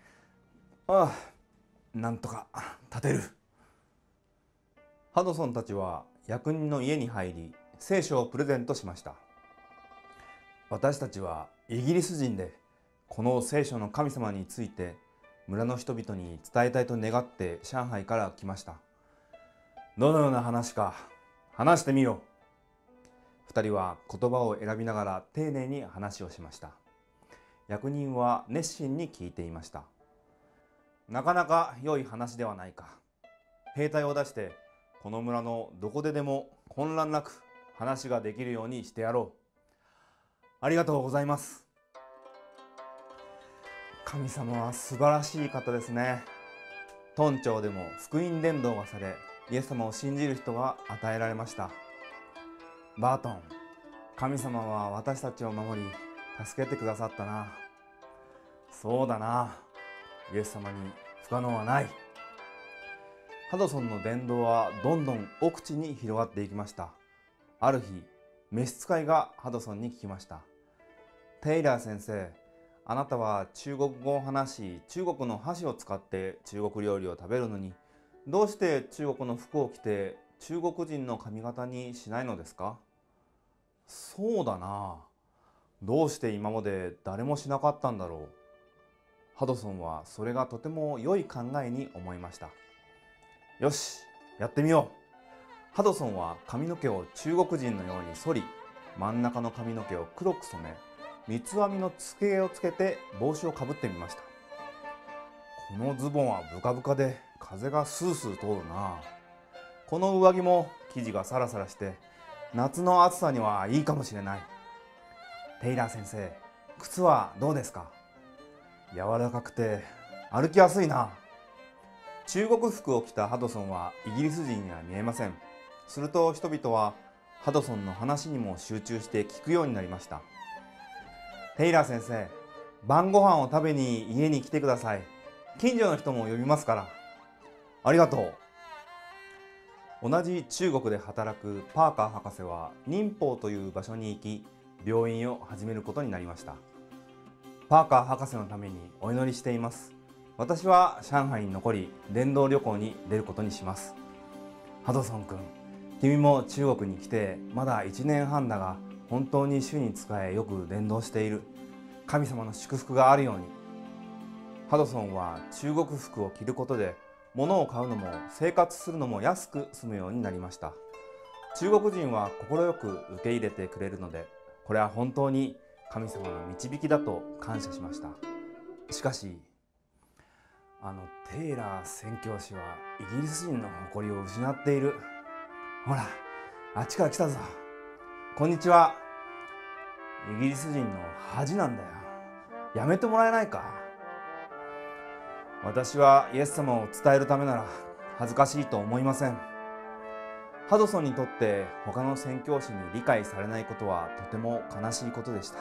なんとか立てる。ハドソンたちは役人の家に入り、聖書をプレゼントしました。私たちはイギリス人で、この聖書の神様について村の人々に伝えたいと願って上海から来ました。どのような話か話してみよう。2人は言葉を選びながら丁寧に話をしました。役人は熱心に聞いていました。なかなか良い話ではないか。兵隊を出してこの村のどこででも混乱なく話ができるようにしてやろう。ありがとうございます。神様は素晴らしい方ですね。トンチョウでも福音伝道がされ、イエス様を信じる人が与えられました。バートン、神様は私たちを守り助けてくださったな。そうだな、イエス様に不可能はない。ハドソンの伝道はどんどん奥地に広がっていきました。ある日、召使いがハドソンに聞きました。テイラー先生、あなたは中国語を話し、中国の箸を使って中国料理を食べるのに、どうして中国の服を着て中国人の髪型にしないのですか？そうだな。どうして今まで誰もしなかったんだろう。ハドソンはそれがとても良い考えに思いました。よし、やってみよう。ハドソンは髪の毛を中国人のように剃り、真ん中の髪の毛を黒く染め、三つ編みのつけ毛をつけて帽子をかぶってみました。このズボンはブカブカで風がスースー通るな。この上着も生地がサラサラして夏の暑さにはいいかもしれない。テイラー先生、靴はどうですか？柔らかくて歩きやすいな。中国服を着たハドソンはイギリス人には見えません。すると人々はハドソンの話にも集中して聞くようになりました。テイラー先生、晩ご飯を食べに家に来てください。近所の人も呼びますから。ありがとう。同じ中国で働くパーカー博士は寧波という場所に行き、病院を始めることになりました。パーカー博士のためにお祈りしています。私は上海に残り伝道旅行に出ることにします。ハドソン君、君も中国に来てまだ1年半だが、本当に主に仕えよく伝道している。神様の祝福があるように。ハドソンは中国服を着ることで物を買うのも生活するのも安く済むようになりました。中国人は快く受け入れてくれるので、これは本当に神様の導きだと感謝しました。しかしテイラー宣教師はイギリス人の誇りを失っている。ほら、あっちから来たぞ。こんにちは。イギリス人の恥なんだよ。やめてもらえないか。私はイエス様を伝えるためなら恥ずかしいと思いません。 ハドソンにとって他の宣教師に理解されないことはとても悲しいことでした。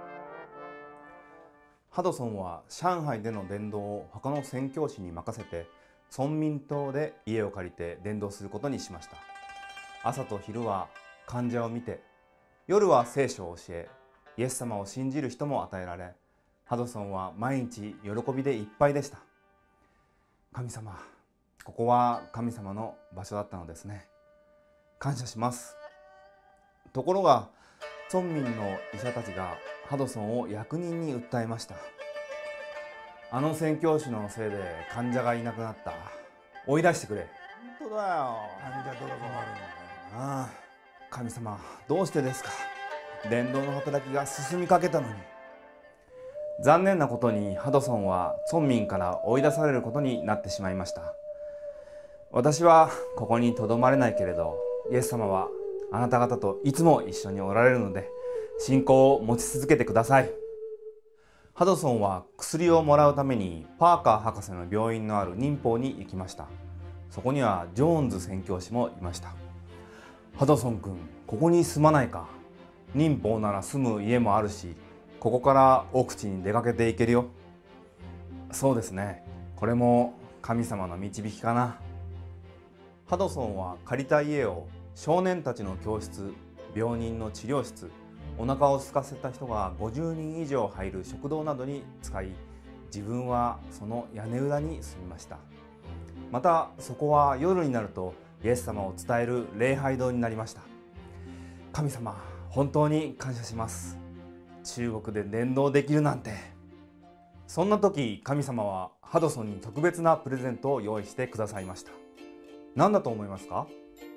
ハドソンは上海での伝道を他の宣教師に任せて、村民棟で家を借りて伝道することにしました。朝と昼は患者を見て、夜は聖書を教え、イエス様を信じる人も与えられ、ハドソンは毎日喜びでいっぱいでした。神様、ここは神様の場所だったのですね。感謝します。ところが村民の医者たちがハドソンを役人に訴えました。あの宣教師のせいで患者がいなくなった。追い出してくれ。 本当だよ。患者とか困るんだよ。 ああ、神様、どうしてですか。伝道の働きが進みかけたのに。残念なことにハドソンは村民から追い出されることになってしまいました。私はここにとどまれないけれど、イエス様はあなた方といつも一緒におられるので、信仰を持ち続けてください。ハドソンは薬をもらうためにパーカー博士の病院のある忍法に行きました。そこにはジョーンズ宣教師もいました。ハドソン君、ここに住まないか。忍法なら住む家もあるし、ここから奥地に出かけていけるよ。そうですね、これも神様の導きかな。ハドソンは借りた家を少年たちの教室、病人の治療室、お腹を空かせた人が50人以上入る食堂などに使い、自分はその屋根裏に住みました。またそこは夜になるとイエス様を伝える礼拝堂になりました。神様、本当に感謝します。中国で伝道できるなんて。そんな時、神様はハドソンに特別なプレゼントを用意してくださいました。何だと思いますか？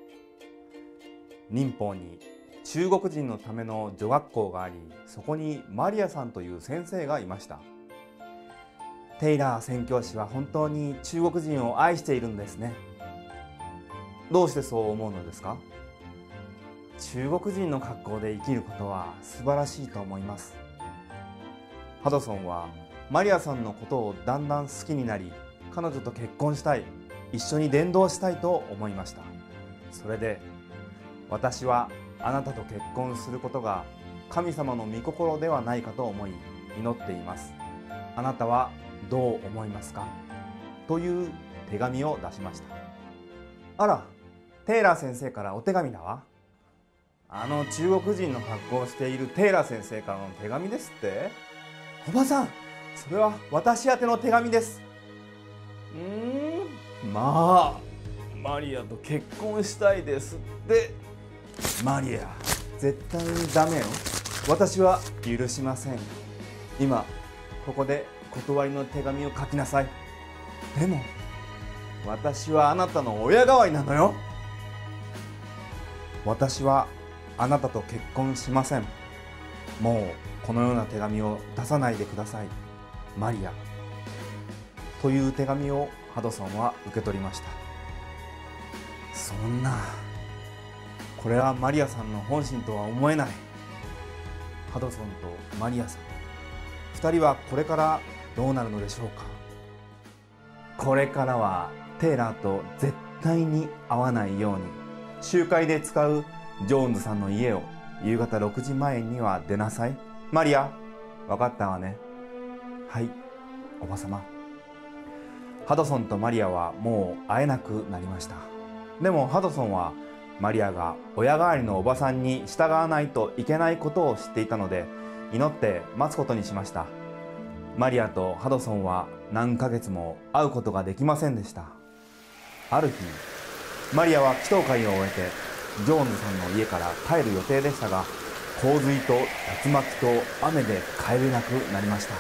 忍法に中国人のための女学校があり、そこにマリアさんという先生がいました。テイラー宣教師は本当に中国人を愛しているんですね。どうしてそう思うのですか？中国人の格好で生きることは素晴らしいと思います。ハドソンはマリアさんのことをだんだん好きになり、彼女と結婚したい、一緒に伝道したいと思いました。それで、私はあなたと結婚することが神様の御心ではないかと思い祈っています。あなたはどう思いますか？という手紙を出しました。あら、テイラー先生からお手紙だわ。あの中国人の格好をしているテイラー先生からの手紙ですって？おばさん、それは私宛ての手紙です。まあ、マリアと結婚したいですって。マリア、絶対にダメよ。私は許しません。今ここで断りの手紙を書きなさい。でも私はあなたの親代わりなのよ。私はあなたと結婚しません。もうこのような手紙を出さないでください、マリア。という手紙をハドソンは受け取りました。そんな、これはマリアさんの本心とは思えない。ハドソンとマリアさん、2人はこれからどうなるのでしょうか。これからはテイラーと絶対に会わないように、集会で使うジョーンズさんの家を夕方6時前には出なさい。マリア、分かったわね。はい、おばさま。ハドソンとマリアはもう会えなくなりました。でもハドソンはマリアが親代わりのおばさんに従わないといけないことを知っていたので、祈って待つことにしました。マリアとハドソンは何ヶ月も会うことができませんでした。ある日、マリアは祈祷会を終えてジョーンズさんの家から帰る予定でしたが、洪水と竜巻と雨で帰れなくなりました。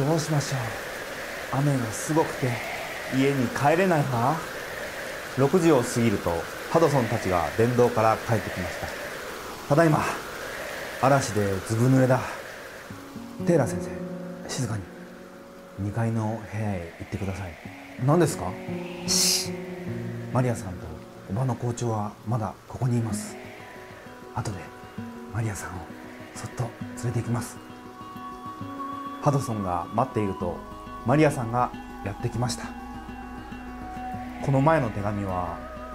どうしましょう。雨がすごくて家に帰れないわ。6時を過ぎるとハドソンたちが伝道から帰ってきました。ただいま、嵐でずぶ濡れだ。テイラー先生、静かに2階の部屋へ行ってください。何ですか？マリアさんとおばの校長はまだここにいます。後でマリアさんをそっと連れて行きます。ハドソンが待っているとマリアさんがやってきました。この前の手紙は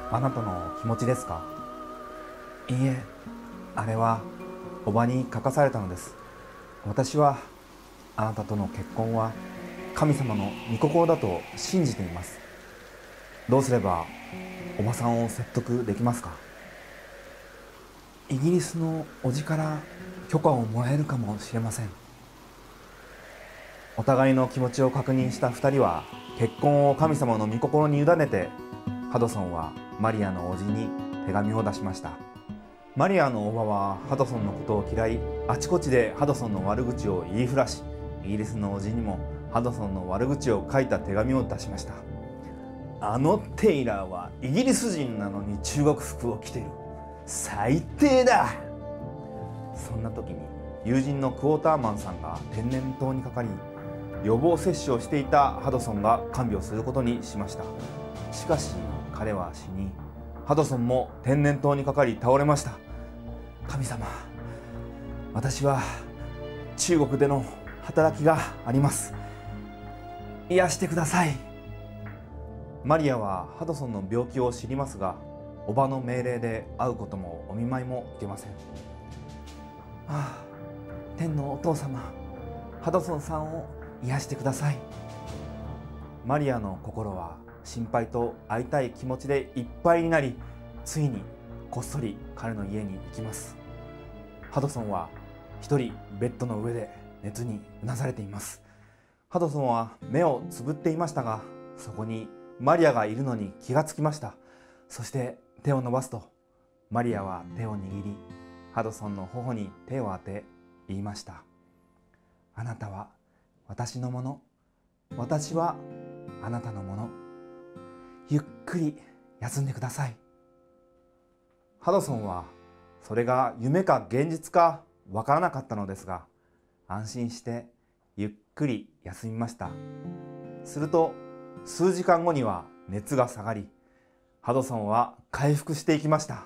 あなたの気持ちですか？いいえ、あれはおばに書かされたのです。私はあなたとの結婚は神様の御心だと信じています。どうすればおばさんを説得できますか？イギリスの叔父から許可をもらえるかもしれません。お互いの気持ちを確認した2人は結婚を神様の御心に委ねて、ハドソンはマリアの叔父に手紙を出しました。マリアの叔母はハドソンのことを嫌い、あちこちでハドソンの悪口を言いふらし、イギリスの叔父にもハドソンの悪口を書いた手紙を出しました。あのテイラーはイギリス人なのに中国服を着ている。最低だ。そんな時に友人のクォーターマンさんが天然痘にかかり、予防接種をしていたハドソンが看病することにしました。しかし彼は死に、ハドソンも天然痘にかかり倒れました。神様、私は中国での働きがあります。癒してください。マリアはハドソンの病気を知りますが、おばの命令で会うこともお見舞いもいけません。ああ、天のお父様、ハドソンさんを癒してください。マリアの心は心配と会いたい気持ちでいっぱいになり、ついにこっそり彼の家に行きます。ハドソンは一人ベッドの上で熱にうなされています。ハドソンは目をつぶっていましたが、そこにマリアがいるのに気がつきました。そして手を伸ばすと、マリアは手を握り、ハドソンの頬に手を当て言いました。あなたは私のもの、私はあなたのもの。ゆっくり休んでください。ハドソンはそれが夢か現実かわからなかったのですが、安心してゆっくり休みました。すると数時間後には熱が下がり、ハドソンは回復していきました。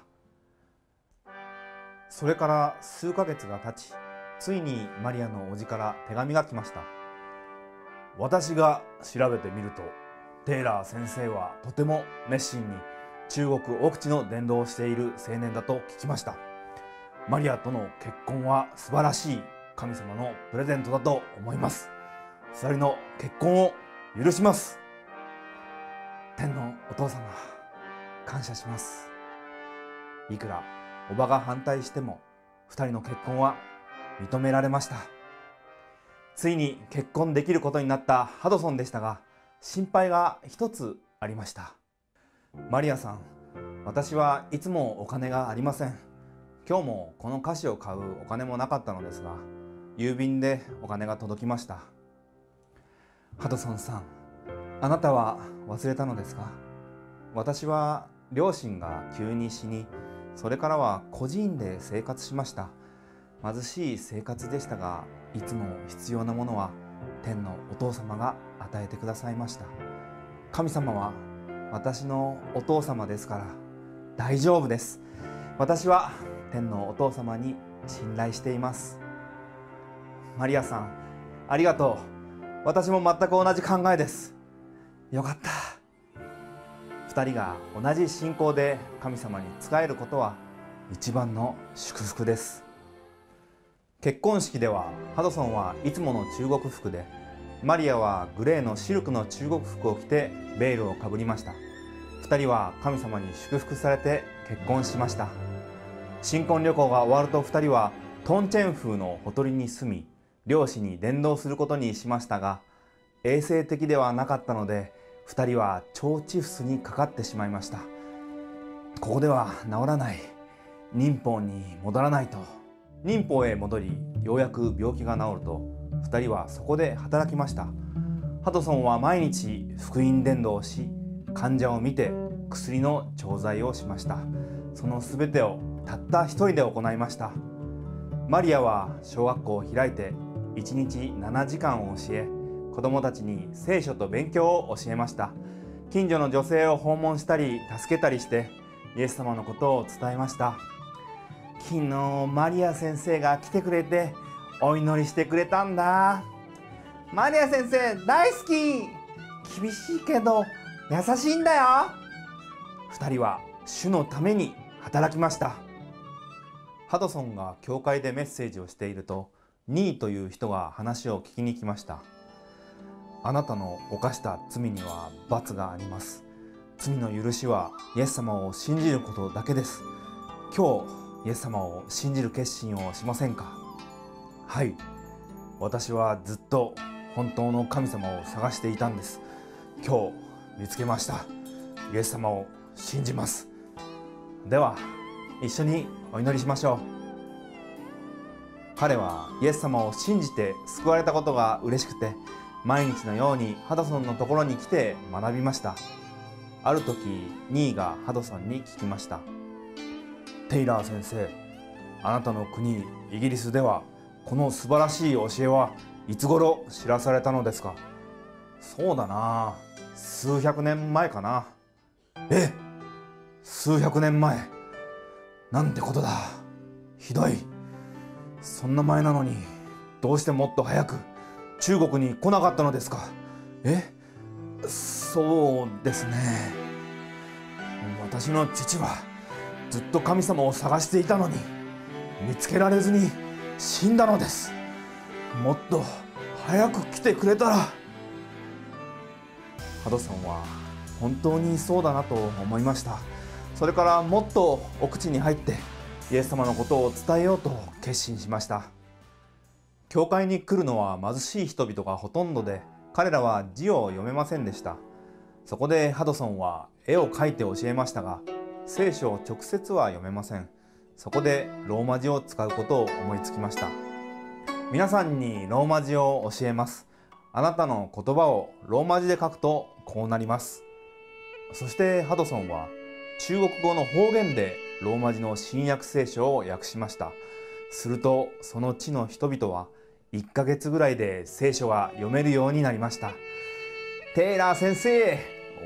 それから数ヶ月が経ち、ついにマリアの叔父から手紙が来ました。私が調べてみると、テイラー先生はとても熱心に中国奥地の伝道をしている青年だと聞きました。マリアとの結婚は素晴らしい神様のプレゼントだと思います。2人の結婚を許します。天のお父様、感謝します。いくらおばが反対しても2人の結婚は認められました。ついに結婚できることになったハドソンでしたが、心配が一つありました。マリアさん、私はいつもお金がありません。今日もこの菓子を買うお金もなかったのですが、郵便でお金が届きました。ハドソンさん、あなたは忘れたのですか？私は両親が急に死に、それからは孤児院で生活しました。貧しい生活でしたが、いつも必要なものは天のお父様が与えてくださいました。神様は私のお父様ですから大丈夫です。私は天のお父様に信頼しています。マリアさん、ありがとう。私も全く同じ考えです。よかった。2人が同じ信仰で神様に仕えることは一番の祝福です。結婚式ではハドソンはいつもの中国服で、マリアはグレーのシルクの中国服を着てベールをかぶりました。2人は神様に祝福されて結婚しました。新婚旅行が終わると2人はトンチェン風のほとりに住み、漁師に伝道することにしましたが、衛生的ではなかったので2人は腸チフスにかかってしまいました。ここでは治らない、寧波に戻らないと。寧波へ戻り、ようやく病気が治ると2人はそこで働きました。ハドソンは毎日福音伝道をし、患者を見て薬の調剤をしました。そのすべてをたった一人で行いました。マリアは小学校を開いて1日7時間を教え、子どもたちに聖書と勉強を教えました。近所の女性を訪問したり助けたりしてイエス様のことを伝えました。昨日マリア先生が来てくれてお祈りしてくれたんだ。マリア先生大好き。厳しいけど優しいんだよ。2人は主のために働きました。ハドソンが教会でメッセージをしていると、ニーという人が話を聞きに来ました。あなたの犯した罪には罰があります。罪の許しはイエス様を信じることだけです。今日イエス様を信じる決心をしませんか？はい、私はずっと本当の神様を探していたんです。今日見つけました。イエス様を信じます。では一緒にお祈りしましょう。彼はイエス様を信じて救われたことが嬉しくて、毎日のようにハドソンのところに来て学びました。ある時ニーがハドソンに聞きました。テイラー先生、あなたの国イギリスではこの素晴らしい教えはいつ頃知らされたのですか？そうだな、数百年前かな。数百年前なんてことだ。ひどい。そんな前なのにどうしてもっと早く中国に来なかったのですか？そうですね。私の父はずっと神様を探していたのに見つけられずに死んだのです。もっと早く来てくれたら。ハドソンは本当にそうだなと思いました。それからもっと奥地に入ってイエス様のことを伝えようと決心しました。教会に来るのは貧しい人々がほとんどで、彼らは字を読めませんでした。そこでハドソンは絵を描いて教えましたが、聖書を直接は読めません。そこでローマ字を使うことを思いつきました。皆さんにローマ字を教えます。あなたの言葉をローマ字で書くとこうなります。そしてハドソンは中国語の方言でローマ字の新約聖書を訳しました。するとその地の人々は1ヶ月ぐらいで聖書が読めるようになりました。テイラー先生、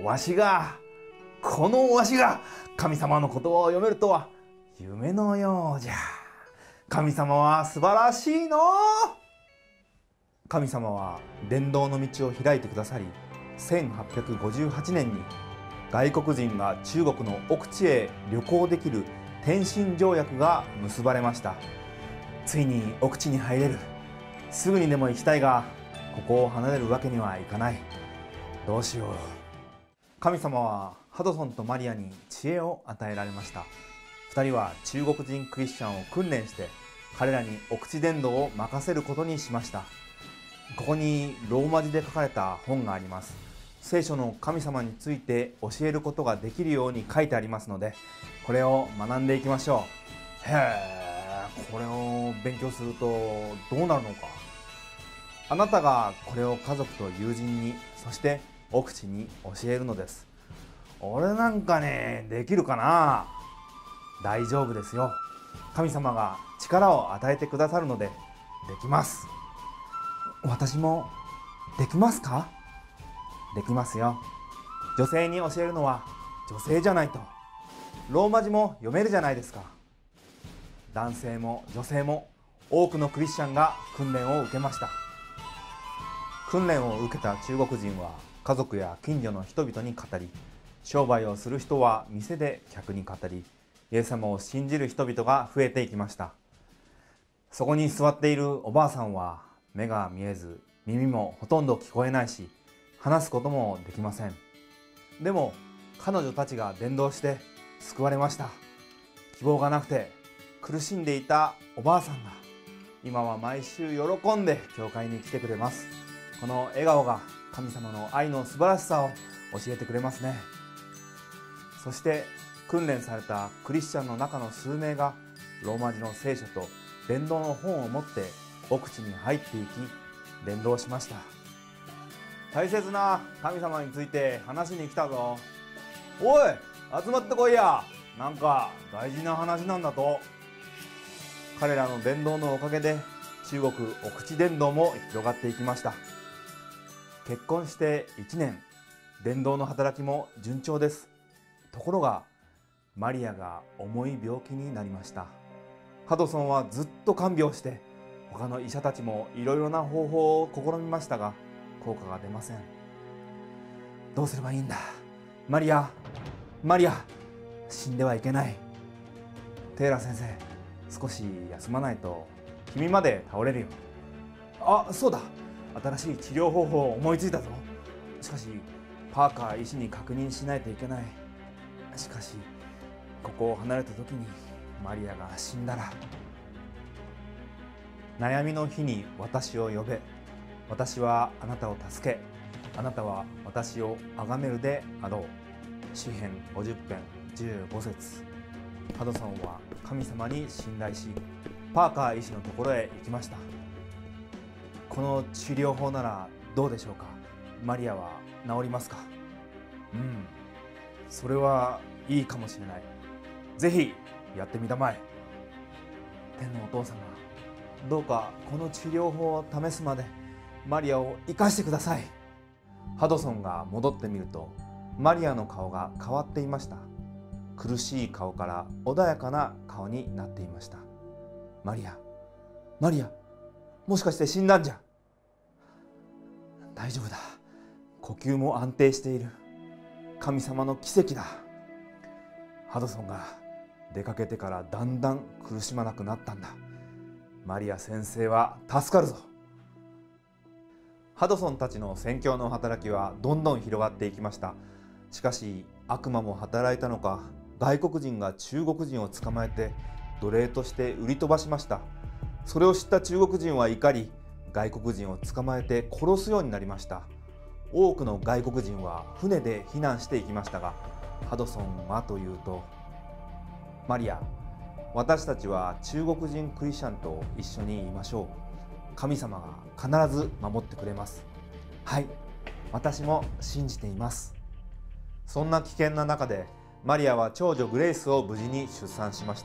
このわしが神様の言葉を読めるとは夢のようじゃ。神様は素晴らしいの。神様は伝道の道を開いてくださり、1858年に外国人が中国の奥地へ旅行できる天津条約が結ばれました。ついに奥地に入れる。すぐにでも行きたいが、ここを離れるわけにはいかない。どうしよう。神様はハドソンとマリアに知恵を与えられました。2人は中国人クリスチャンを訓練して、彼らに奥地伝道を任せることにしました。ここにローマ字で書かれた本があります。聖書の神様について教えることができるように書いてありますので、これを学んでいきましょう。これを勉強するとどうなるのか。あなたがこれを家族と友人に、そして奥地に教えるのです。俺なんかね、できるかな？大丈夫ですよ。神様が力を与えてくださるのでできます。私もできますか？できますよ。女性に教えるのは女性じゃないと。ローマ字も読めるじゃないですか。男性も女性も多くのクリスチャンが訓練を受けました。訓練を受けた中国人は家族や近所の人々に語り、商売をする人は店で客に語り、イエス様を信じる人々が増えていきました。そこに座っているおばあさんは目が見えず、耳もほとんど聞こえないし、話すこともできません。でも彼女たちが伝道して救われました。希望がなくて苦しんでいたおばあさんが今は毎週喜んで教会に来てくれます。この笑顔が神様の愛の素晴らしさを教えてくれますね。そして訓練されたクリスチャンの中の数名がローマ字の聖書と伝道の本を持って奥地に入っていき伝道しました。大切な神様について話しに来たぞ。おい、集まってこいや。なんか大事な話なんだと。彼らの伝道のおかげで中国奥地伝道も広がっていきました。結婚して1年、伝道の働きも順調です。ところがマリアが重い病気になりました。ハドソンはずっと看病して、他の医者たちもいろいろな方法を試みましたが効果が出ません。どうすればいいんだ。マリア、 死んではいけない。テイラー先生、少し休まないと君まで倒れるよ。あ、そうだ、新しい治療方法を思いついたぞ。しかしパーカー医師に確認しないといけない。しかしここを離れた時にマリアが死んだら。悩みの日に私を呼べ。私はあなたを助け、あなたは私を崇めるであろう。詩編50編15節。ハドソンは神様に信頼し、パーカー医師のところへ行きました。この治療法ならどうでしょうか。マリアは治りますか。それはいいかもしれない。ぜひやってみたまえ。天のお父様、どうかこの治療法を試すまでマリアを生かしてください。ハドソンが戻ってみると、マリアの顔が変わっていました。苦しい顔から穏やかな顔になっていました。マリア、マリア、もしかして死んだんじゃ。大丈夫だ。呼吸も安定している。神様の奇跡だ。ハドソンが出かけてからだんだん苦しまなくなったんだ。マリア先生は助かるぞ。ハドソンたちの宣教の働きはどんどん広がっていきました。しかし悪魔も働いたのか、外国人が中国人を捕まえて奴隷として売り飛ばしました。それを知った中国人は怒り、外国人を捕まえて殺すようになりました。多くの外国人は船で避難していきましたが、ハドソンはというと、マリア、私たちは中国人クリスチャンと一緒にいましょう。神様が必ず守ってくれます。はい、私も信じています。そんな危険な中でマリアは長女グレイスを無事に出産しました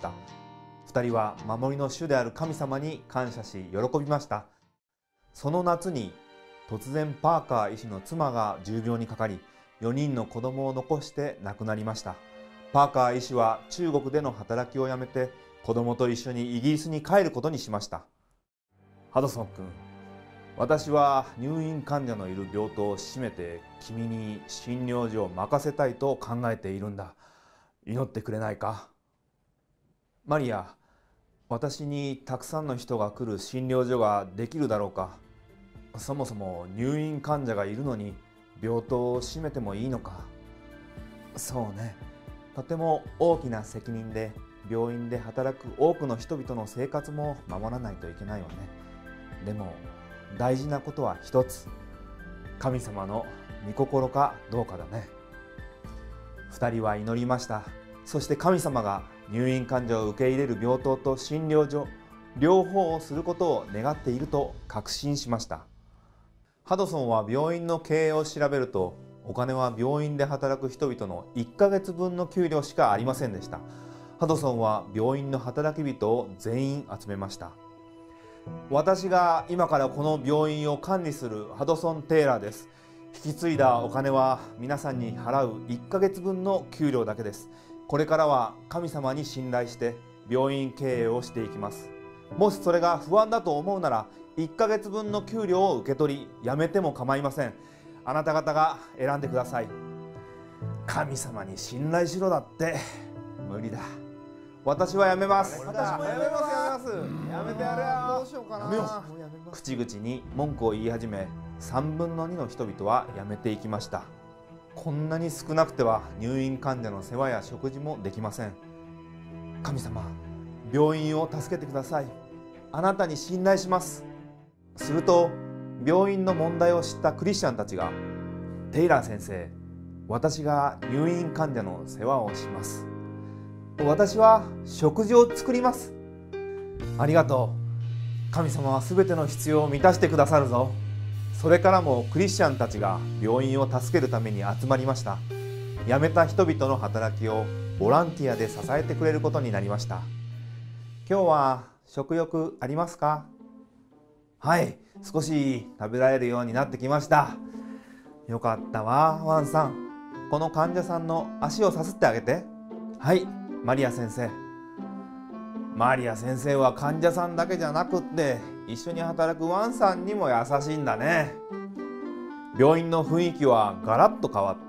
。2人は守りの主である神様に感謝し喜びました。その夏に突然パーカー医師の妻が重病にかかり、4人の子供を残して亡くなりました。パーカー医師は中国での働きをやめて子供と一緒にイギリスに帰ることにしました。ハドソン君、私は入院患者のいる病棟を閉めて君に診療所を任せたいと考えているんだ。祈ってくれないか。マリア、私にたくさんの人が来る診療所ができるだろうか。そもそも入院患者がいるのに病棟を閉めてもいいのか。そうね、とても大きな責任で病院で働く多くの人々の生活も守らないといけないよね。でも大事なことは一つ、神様の御心かどうかだね。2人は祈りました。そして神様が入院患者を受け入れる病棟と診療所両方をすることを願っていると確信しました。ハドソンは病院の経営を調べると、お金は病院で働く人々の1ヶ月分の給料しかありませんでした。ハドソンは病院の働き人を全員集めました。私が今からこの病院を管理するハドソン・テイラーです。引き継いだお金は皆さんに払う1ヶ月分の給料だけです。これからは神様に信頼して病院経営をしていきます。もしそれが不安だと思うなら1ヶ月分の給料を受け取り、やめても構いません。あなた方が選んでください。神様に信頼しろだって無理だ。私はやめます。 私もやめますやめてやれよ。どうしようかな。 やめよう。口々に文句を言い始め、3分の2の人々はやめていきました。こんなに少なくては入院患者の世話や食事もできません。神様、病院を助けてください。あなたに信頼します。すると病院の問題を知ったクリスチャンたちが、テイラー先生、私が入院患者の世話をします。私は食事を作ります。ありがとう。神様はすべての必要を満たしてくださるぞ。それからもクリスチャンたちが病院を助けるために集まりました。辞めた人々の働きをボランティアで支えてくれることになりました。今日は食欲ありますか？はい、少し食べられるようになってきました。よかったわ、ワンさん。この患者さんの足をさすってあげて。はい、マリア先生。マリア先生は患者さんだけじゃなくって、一緒に働くワンさんにも優しいんだね。病院の雰囲気はガラッと変わって、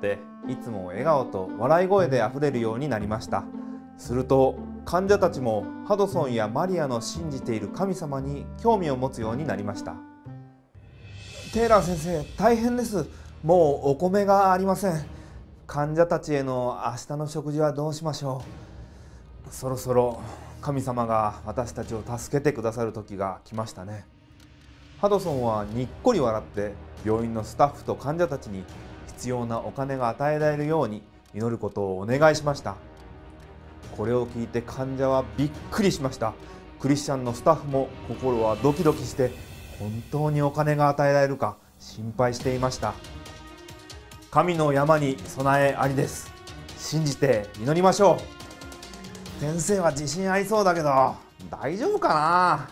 いつも笑顔と笑い声であふれるようになりました。すると患者たちもハドソンやマリアの信じている神様に興味を持つようになりました。テイラー先生、大変です。もうお米がありません。患者たちへの明日の食事はどうしましょう。そろそろ神様が私たちを助けてくださる時が来ましたね。ハドソンはにっこり笑って病院のスタッフと患者たちに必要なお金が与えられるように祈ることをお願いしました。これを聞いて患者はびっくりしました。クリスチャンのスタッフも心はドキドキして、本当にお金が与えられるか心配していました。神の山に備えありです。信じて祈りましょう。先生は自信ありそうだけど大丈夫かな。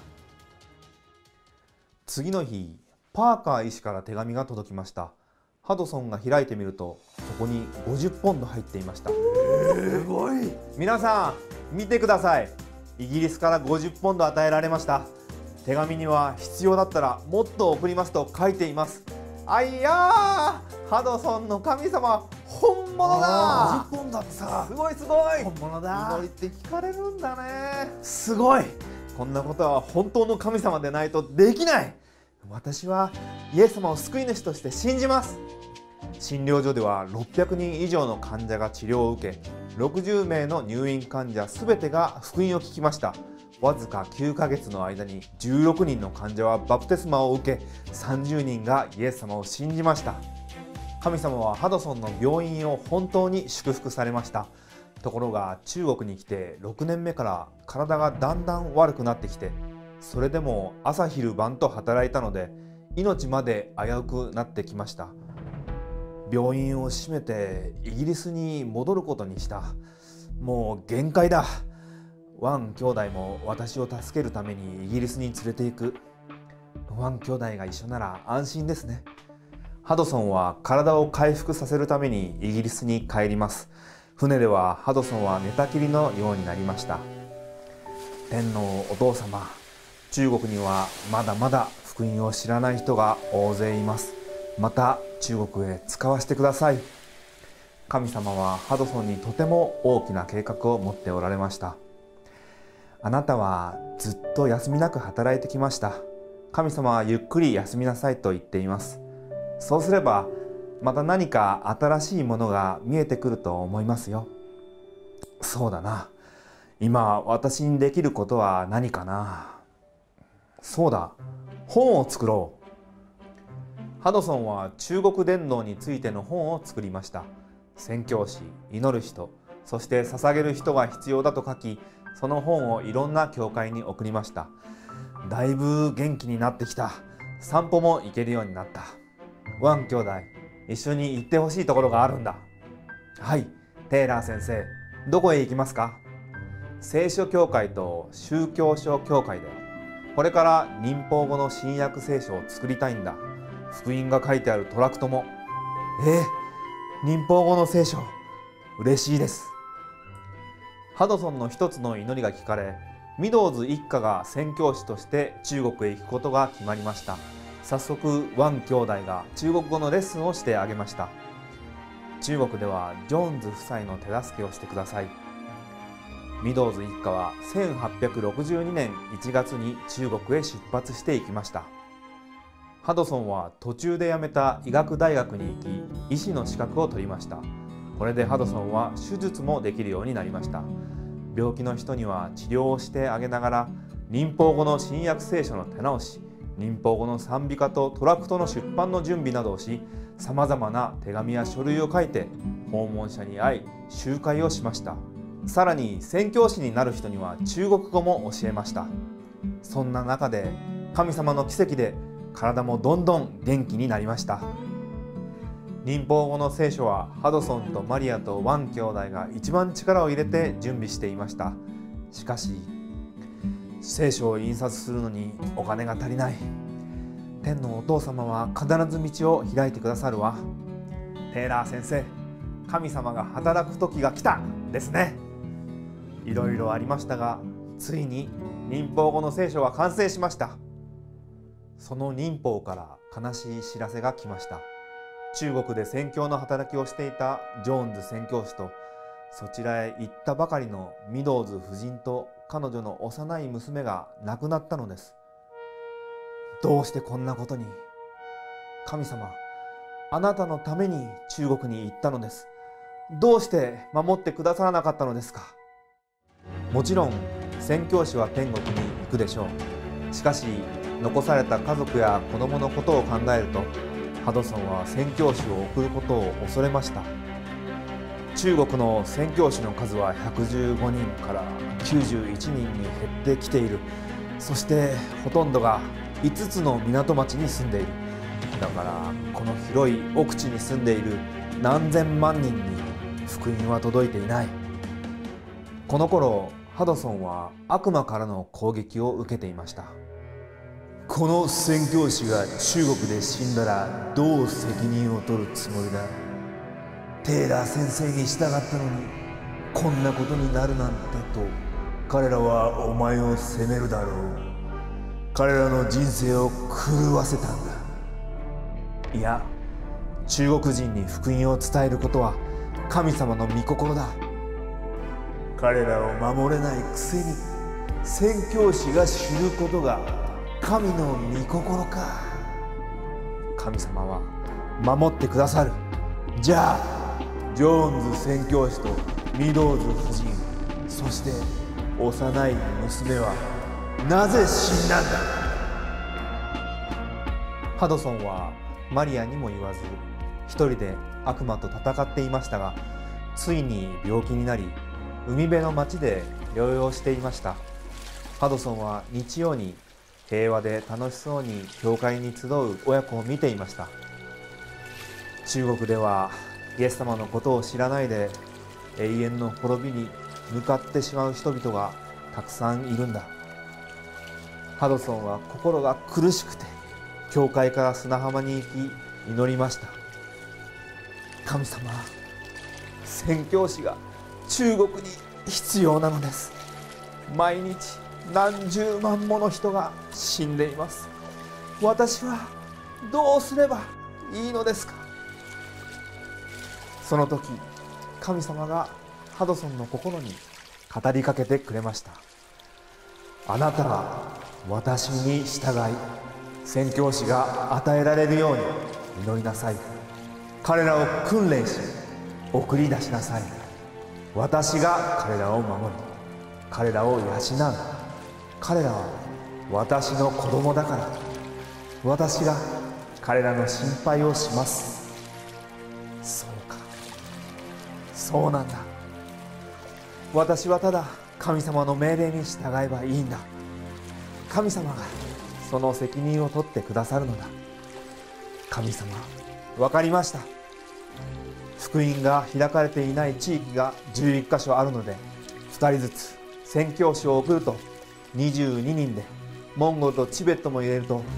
次の日、パーカー医師から手紙が届きました。ハドソンが開いてみると、そこに50ポンド入っていました。すごい。皆さん見てください。イギリスから50ポンド与えられました。手紙には必要だったらもっと送りますと書いています。あいやー、ハドソンの神様本物だ。50ポンドってさ、すごいすごい。本物だ。祈りって聞かれるんだね。すごい。こんなことは本当の神様でないとできない。私はイエス様を救い主として信じます。診療所では600人以上の患者が治療を受け、60名の入院患者すべてが福音を聞きました。わずか9ヶ月の間に16人の患者はバプテスマを受け、30人がイエス様を信じました。神様はハドソンの病院を本当に祝福されました。ところが中国に来て6年目から体がだんだん悪くなってきて、それでも朝昼晩と働いたので命まで危うくなってきました。病院を閉めてイギリスに戻ることにした。もう限界だ。ワン兄弟も私を助けるためにイギリスに連れて行く。ワン兄弟が一緒なら安心ですね。ハドソンは体を回復させるためにイギリスに帰ります。船ではハドソンは寝たきりのようになりました。天皇お父様、中国にはまだまだ福音を知らない人が大勢います。また中国へ使わせてください。神様はハドソンにとても大きな計画を持っておられました。あなたはずっと休みなく働いてきました。神様はゆっくり休みなさいと言っています。そうすればまた何か新しいものが見えてくると思いますよ。そうだな。今私にできることは何かな。そうだ、本を作ろう。ハドソンは中国伝道についての本を作りました。宣教師、祈る人、そして捧げる人が必要だと書き、その本をいろんな教会に送りました。だいぶ元気になってきた。散歩も行けるようになった。ワン兄弟、一緒に行ってほしいところがあるんだ。はい、テイラー先生、どこへ行きますか？聖書協会と宗教書協会で、これから民法語の新約聖書を作りたいんだ。福音が書いてあるトラクトも。民法語の聖書、嬉しいです。ハドソンの一つの祈りが聞かれ、ミドーズ一家が宣教師として中国へ行くことが決まりました。早速ワン兄弟が中国語のレッスンをしてあげました。中国ではジョーンズ夫妻の手助けをしてください。ミドーズ一家は1862年1月に中国へ出発していきました。ハドソンは途中で辞めた医学大学に行き、医師の資格を取りました。これでハドソンは手術もできるようになりました。病気の人には治療をしてあげながら、民法語の新約聖書の手直し、民法語の賛美歌とトラクトの出版の準備などをし、さまざまな手紙や書類を書いて訪問者に会い集会をしました。さらに宣教師になる人には中国語も教えました。そんな中で神様の奇跡で体もどんどん元気になりました。民法語の聖書はハドソンとマリアとワン兄弟が一番力を入れて準備していました。しかし聖書を印刷するのにお金が足りない。天のお父様は必ず道を開いてくださるわ。テイラー先生、神様が働く時が来たですね。いろいろありましたが、ついに民法語の聖書は完成しました。その民法から悲しい知らせが来ました。 中国で宣教の働きをしていたジョーンズ宣教師と、そちらへ行ったばかりのミドーズ夫人と彼女の幼い娘が亡くなったのです。どうしてこんなことに。神様、あなたのために中国に行ったのです。どうして守ってくださらなかったのですか。もちろん宣教師は天国に行くでしょう。しかし残された家族や子供のことを考えると、ハドソンは宣教師を送ることを恐れました。中国の宣教師の数は115人から91人に減ってきている。そしてほとんどが5つの港町に住んでいる。だからこの広い奥地に住んでいる何千万人に福音は届いていない。この頃ハドソンは悪魔からの攻撃を受けていました。この宣教師が中国で死んだらどう責任を取るつもりだ。テイラー先生に従ったのにこんなことになるなんてと彼らはお前を責めるだろう。彼らの人生を狂わせたんだ。いや、中国人に福音を伝えることは神様の御心だ。彼らを守れないくせに宣教師が知ることが神の御心か。神様は守ってくださる。じゃあジョーンズ宣教師とミドーズ夫人、そして幼い娘はなぜ死んだんだ。ハドソンはマリアにも言わず一人で悪魔と戦っていましたが、ついに病気になり海辺の町で療養していました。ハドソンは日曜に平和で楽しそうに教会に集う親子を見ていました。中国ではイエス様のことを知らないで永遠の滅びに向かってしまう人々がたくさんいるんだ。ハドソンは心が苦しくて教会から砂浜に行き祈りました。神様、宣教師が中国に必要なのです。毎日何十万もの人が死んでいます。私はどうすればいいのですか。その時神様がハドソンの心に語りかけてくれました。あなたは私に従い宣教師が与えられるように祈りなさい。彼らを訓練し送り出しなさい。私が彼らを守り彼らを養う。彼らは私の子供だから私が彼らの心配をします。そうか、そうなんだ。私はただ神様の命令に従えばいいんだ。神様がその責任を取ってくださるのだ。神様、分かりました。福音が開かれていない地域が11カ所あるので、2人ずつ宣教師を送ると22人で、モンゴルとチベットも入れると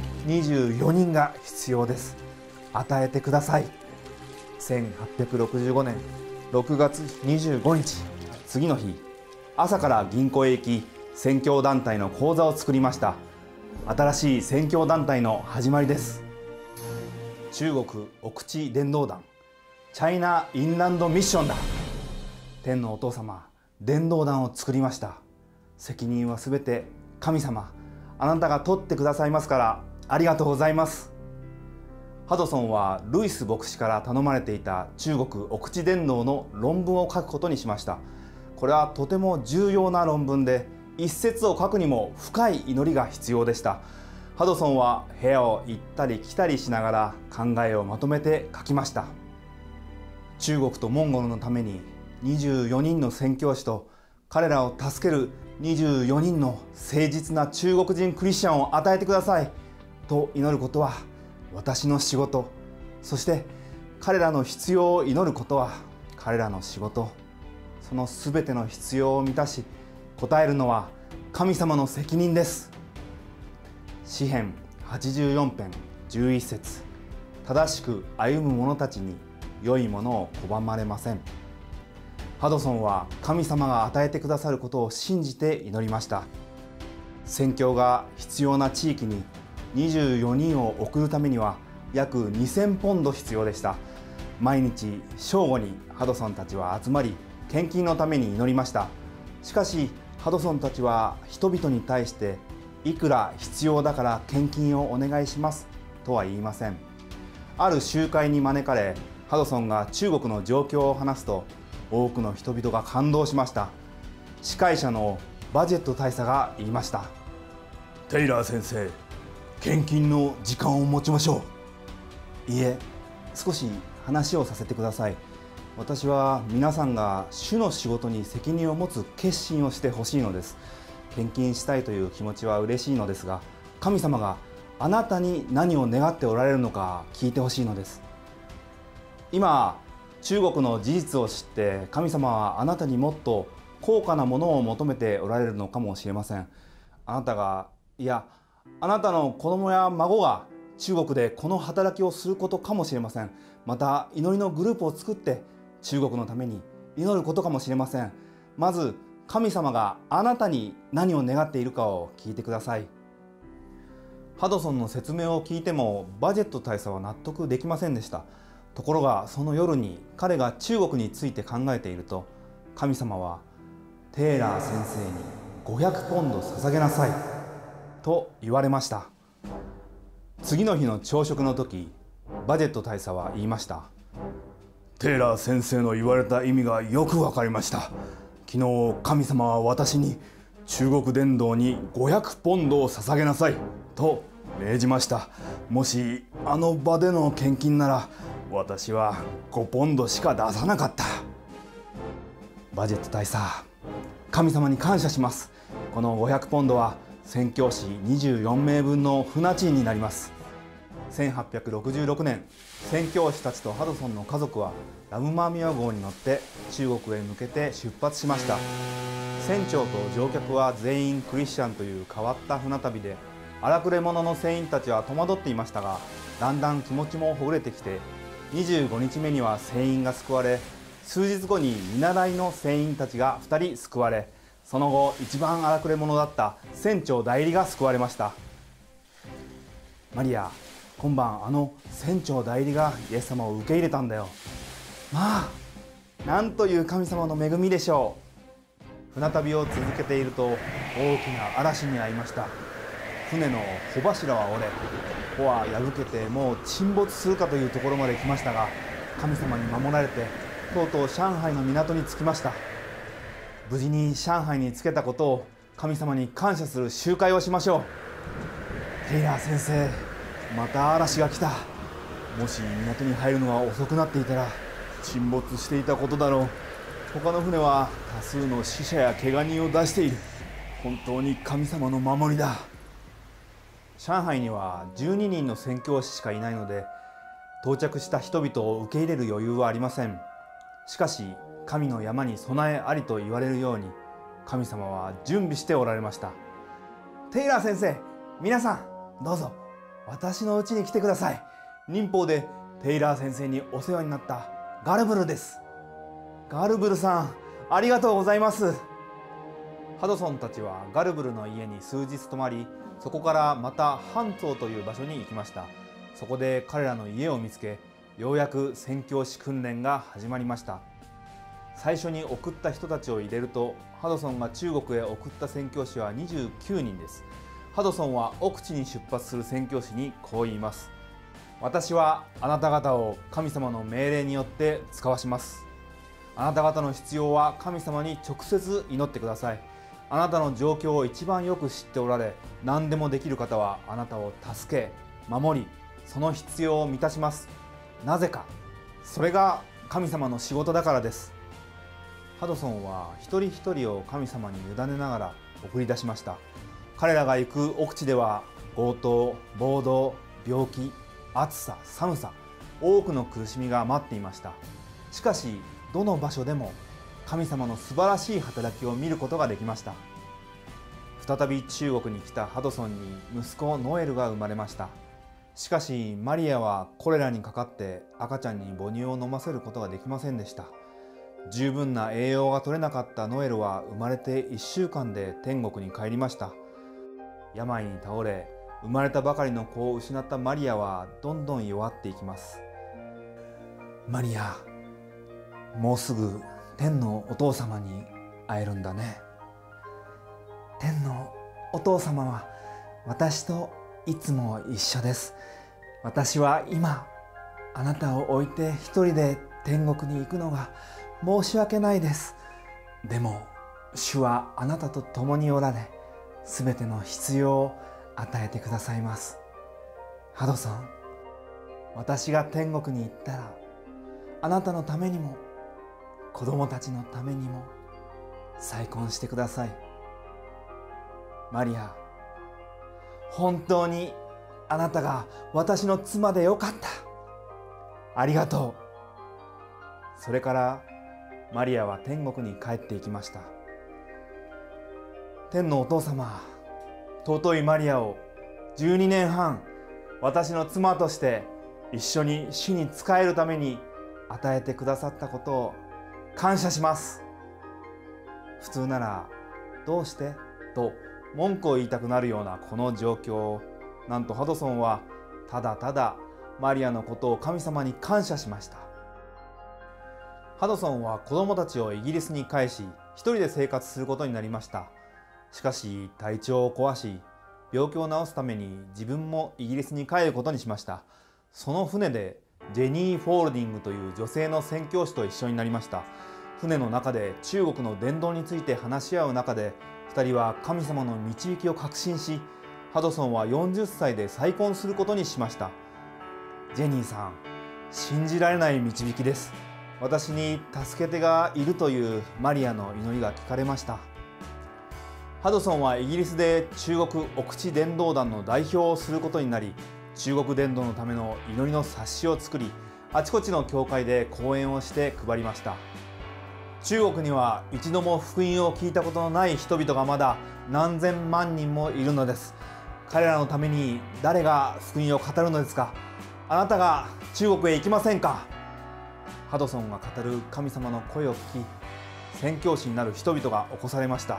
24人が必要です。与えてください。1865年6月25日、 次の日、朝から銀行へ行き宣教団体の口座を作りました。新しい宣教団体の始まりです。中国奥地伝道団、チャイナインランドミッションだ。天のお父様、伝道団を作りました。責任はすべて神様、あなたが取ってくださいますからありがとうございます。ハドソンはルイス牧師から頼まれていた中国奥地伝道の論文を書くことにしました。これはとても重要な論文で、一節を書くにも深い祈りが必要でした。ハドソンは部屋を行ったり来たりしながら考えをまとめて書きました。中国とモンゴルのために24人の宣教師と彼らを助ける24人の誠実な中国人クリスチャンを与えてくださいと祈ることは私の仕事、そして彼らの必要を祈ることは彼らの仕事。そのすべての必要を満たし答えるのは神様の責任です。詩編84編11節、正しく歩む者たちに良いものを拒まれません。ハドソンは神様が与えてくださることを信じて祈りました。宣教が必要な地域に24人を送るためには約2000ポンド必要でした。毎日正午にハドソンたちは集まり、献金のために祈りました。しかしハドソンたちは人々に対していくら必要だから献金をお願いしますとは言いません。ある集会に招かれ、ハドソンが中国の状況を話すと、多くの人々が感動しました。司会者のバジェット大佐が言いました。テイラー先生、献金の時間を持ちましょう。いいえ、少し話をさせてください。私は皆さんが主の仕事に責任を持つ決心をしてほしいのです。献金したいという気持ちは嬉しいのですが、神様があなたに何を願っておられるのか聞いてほしいのです。今、中国の事実を知って神様はあなたにもっと高価なものを求めておられるのかもしれません。あなたが、いや、あなたの子供や孫が中国でこの働きをすることかもしれません。また祈りのグループを作って中国のために祈ることかもしれません。まず神様があなたに何を願っているかを聞いてください。ハドソンの説明を聞いてもバジェット大佐は納得できませんでした。ところがその夜に彼が中国について考えていると、神様はテイラー先生に500ポンド捧げなさいと言われました。次の日の朝食の時、バジェット大佐は言いました。テイラー先生の言われた意味がよくわかりました。昨日神様は私に中国伝道に500ポンドを捧げなさいと命じました。もしあの場での献金なら私は5ポンドしか出さなかった。バジェット大佐、神様に感謝します。この500ポンドは宣教師24名分の船賃になります。1866年、宣教師たちとハドソンの家族はラムマーミア号に乗って中国へ向けて出発しました。船長と乗客は全員クリスチャンという変わった船旅で、荒くれ者の船員たちは戸惑っていましたが、だんだん気持ちもほぐれてきて、25日目には船員が救われ、数日後に見習いの船員たちが2人救われ、その後一番荒くれ者だった船長代理が救われました。マリア、今晩あの船長代理がイエス様を受け入れたんだよ。まあ、なんという神様の恵みでしょう。船旅を続けていると大きな嵐に遭いました。船の帆柱は折れ、帆は破けてもう沈没するかというところまで来ましたが、神様に守られてとうとう上海の港に着きました。無事に上海に着けたことを神様に感謝する集会をしましょう。テイラー先生、また嵐が来た。もし港に入るのが遅くなっていたら沈没していたことだろう。他の船は多数の死者や怪我人を出している。本当に神様の守りだ。上海には12人の宣教師しかいないので、到着した人々を受け入れる余裕はありません。しかし神の山に備えありと言われるように、神様は準備しておられました。テイラー先生、皆さんどうぞ私の家に来てください。忍法でテイラー先生にお世話になったガルブルです。ガルブルさん、ありがとうございます。ハドソンたちはガルブルの家に数日泊まり、そこからまたハンツォーという場所に行きました。そこで彼らの家を見つけ、ようやく宣教師訓練が始まりました。最初に送った人たちを入れると、ハドソンが中国へ送った宣教師は29人です。ハドソンは奥地に出発する宣教師にこう言います。私はあなた方を神様の命令によって使わします。あなた方の必要は神様に直接祈ってください。あなたの状況を一番よく知っておられ、何でもできる方はあなたを助け、守り、その必要を満たします。なぜか、それが神様の仕事だからです。ハドソンは一人一人を神様に委ねながら送り出しました。彼らが行く奥地では、強盗、暴動、病気、暑さ、寒さ、多くの苦しみが待っていました。しかし、どの場所でも神様の素晴らしい働きを見ることができました。再び中国に来たハドソンに息子ノエルが生まれました。しかしマリアはコレラにかかって赤ちゃんに母乳を飲ませることができませんでした。十分な栄養が取れなかったノエルは生まれて1週間で天国に帰りました。病に倒れ、 生まれたばかりの子を失ったマリアはどんどん弱っていきます。マリア、もうすぐ天のお父様に会えるんだね。天のお父様は私といつも一緒です。私は今あなたを置いて一人で天国に行くのが申し訳ないです。でも主はあなたと共におられ、すべての必要を与えてくださいます。ハドソン、私が天国に行ったら、あなたのためにも子供たちのためにも再婚してください。マリア、本当にあなたが私の妻でよかった。ありがとう。それからマリアは天国に帰っていきました。天のお父様、尊いマリアを12年半私の妻として一緒に主に仕えるために与えてくださったことを感謝します。普通ならどうしてと文句を言いたくなるようなこの状況を、なんとハドソンはただただマリアのことを神様に感謝しました。ハドソンは子供たちをイギリスに帰し、一人で生活することになりました。しかし体調を壊し、病気を治すために自分もイギリスに帰ることにしました。その船でジェニー・フォールディングという女性の宣教師と一緒になりました。船の中で中国の伝道について話し合う中で、2人は神様の導きを確信し、ハドソンは40歳で再婚することにしました。ジェニーさん、信じられない導きです。私に助け手がいるというマリアの祈りが聞かれました。ハドソンはイギリスで中国奥地伝道団の代表をすることになり、中国伝道のための祈りの冊子を作り、あちこちの教会で講演をして配りました。中国には一度も福音を聞いたことのない人々がまだ何千万人もいるのです。彼らのために誰が福音を語るのですか。あなたが中国へ行きませんか。ハドソンが語る神様の声を聞き、宣教師になる人々が起こされました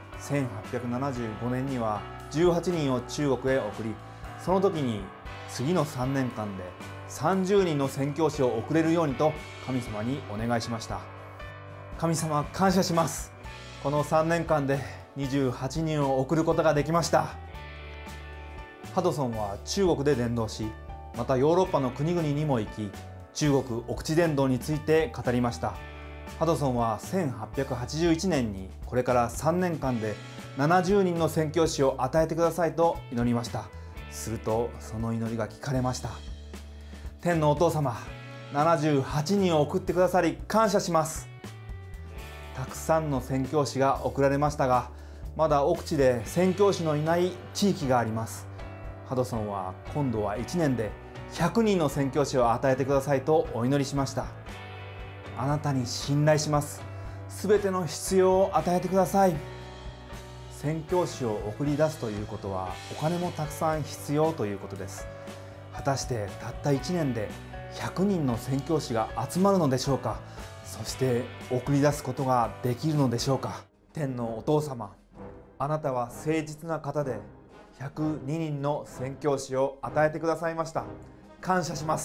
。1875年には18人を中国へ送り、その時に次の3年間で30人の宣教師を送れるようにと神様にお願いしました。神様、感謝します。この3年間で28人を送ることができました。ハドソンは中国で伝道し、またヨーロッパの国々にも行き、中国奥地伝道について語りました。ハドソンは1881年にこれから3年間で70人の宣教師を与えてくださいと祈りました。するとその祈りが聞かれました。天のお父様、78人を送ってくださり感謝します。たくさんの宣教師が送られましたが、まだ奥地で宣教師のいない地域があります。ハドソンは今度は1年で100人の宣教師を与えてくださいとお祈りしました。あなたに信頼します。すべての必要を与えてください。宣教師を送り出すということはお金もたくさん必要ということです。果たしてたった1年で100人の宣教師が集まるのでしょうか。そして送り出すことができるのでしょうか。天のお父様、あなたは誠実な方で102人の宣教師を与えてくださいました。感謝します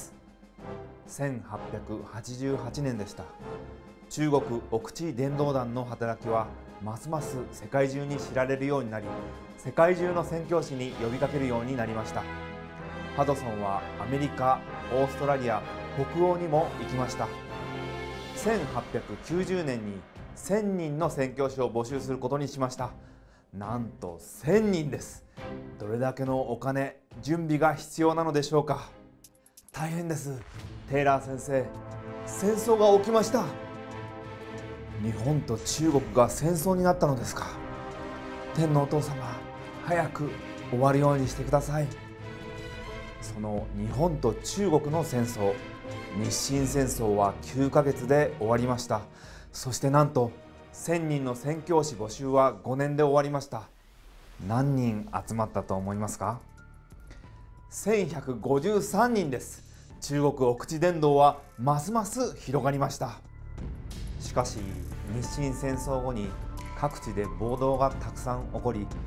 。1888年でした。中国奥地伝道団の働きはますます世界中に知られるようになり、世界中の宣教師に呼びかけるようになりました。ハドソンはアメリカ、オーストラリア、北欧にも行きました。1890年に1000人の宣教師を募集することにしました。なんと1000人です。どれだけのお金、準備が必要なのでしょうか。大変です。テイラー先生、戦争が起きました。日本と中国が戦争になったのですか。天のお父様、早く終わるようにしてください。その日本と中国の戦争、日清戦争は9ヶ月で終わりました。そしてなんと1000人の宣教師募集は5年で終わりました。何人集まったと思いますか。1153人です。中国奥地伝道はますます広がりました。しかし日清戦争後に各地で暴動がたくさん起こり、死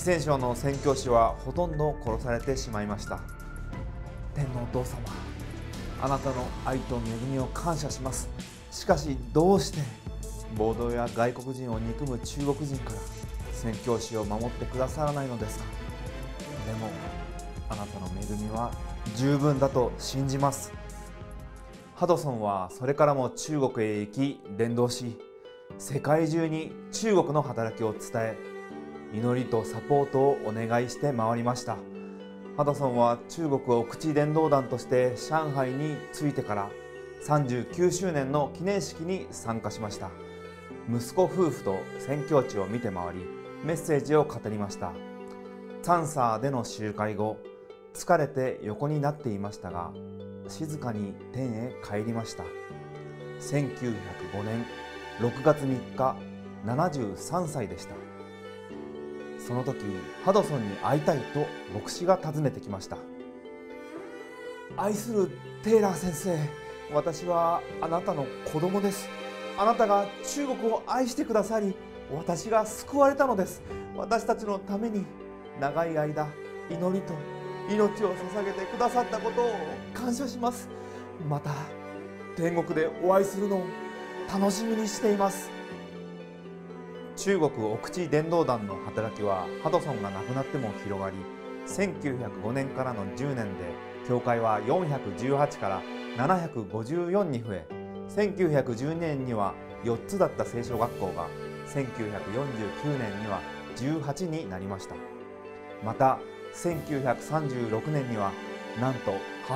四川省の宣教師はほとんど殺されてしまいました。天皇お父様、あなたの愛と恵みを感謝します。しかしどうして暴動や外国人を憎む中国人から宣教師を守ってくださらないのですか。でもあなたの恵みは十分だと信じます。ハドソンはそれからも中国へ行き伝道し、世界中に中国の働きを伝え、祈りとサポートをお願いして回りました。ハドソンは中国奥地伝道団として上海に着いてから39周年の記念式に参加しました。息子夫婦と宣教地を見て回り、メッセージを語りました。サンサーでの集会後、疲れて横になっていましたが、静かに天へ帰りました。1905年6月3日、73歳でした。その時、ハドソンに会いたいと牧師が訪ねてきました。愛するテイラー先生、私はあなたの子供です。あなたが中国を愛してくださり、私が救われたのです。私たちのために長い間祈りと命を捧げてくださったことを感謝します。また天国でお会いするのを楽しみにしています。中国奥地伝道団の働きはハドソンが亡くなっても広がり、1905年からの10年で教会は418から754に増え、1910年には4つだった聖書学校が1949年には18になりました。また1936年にはなんと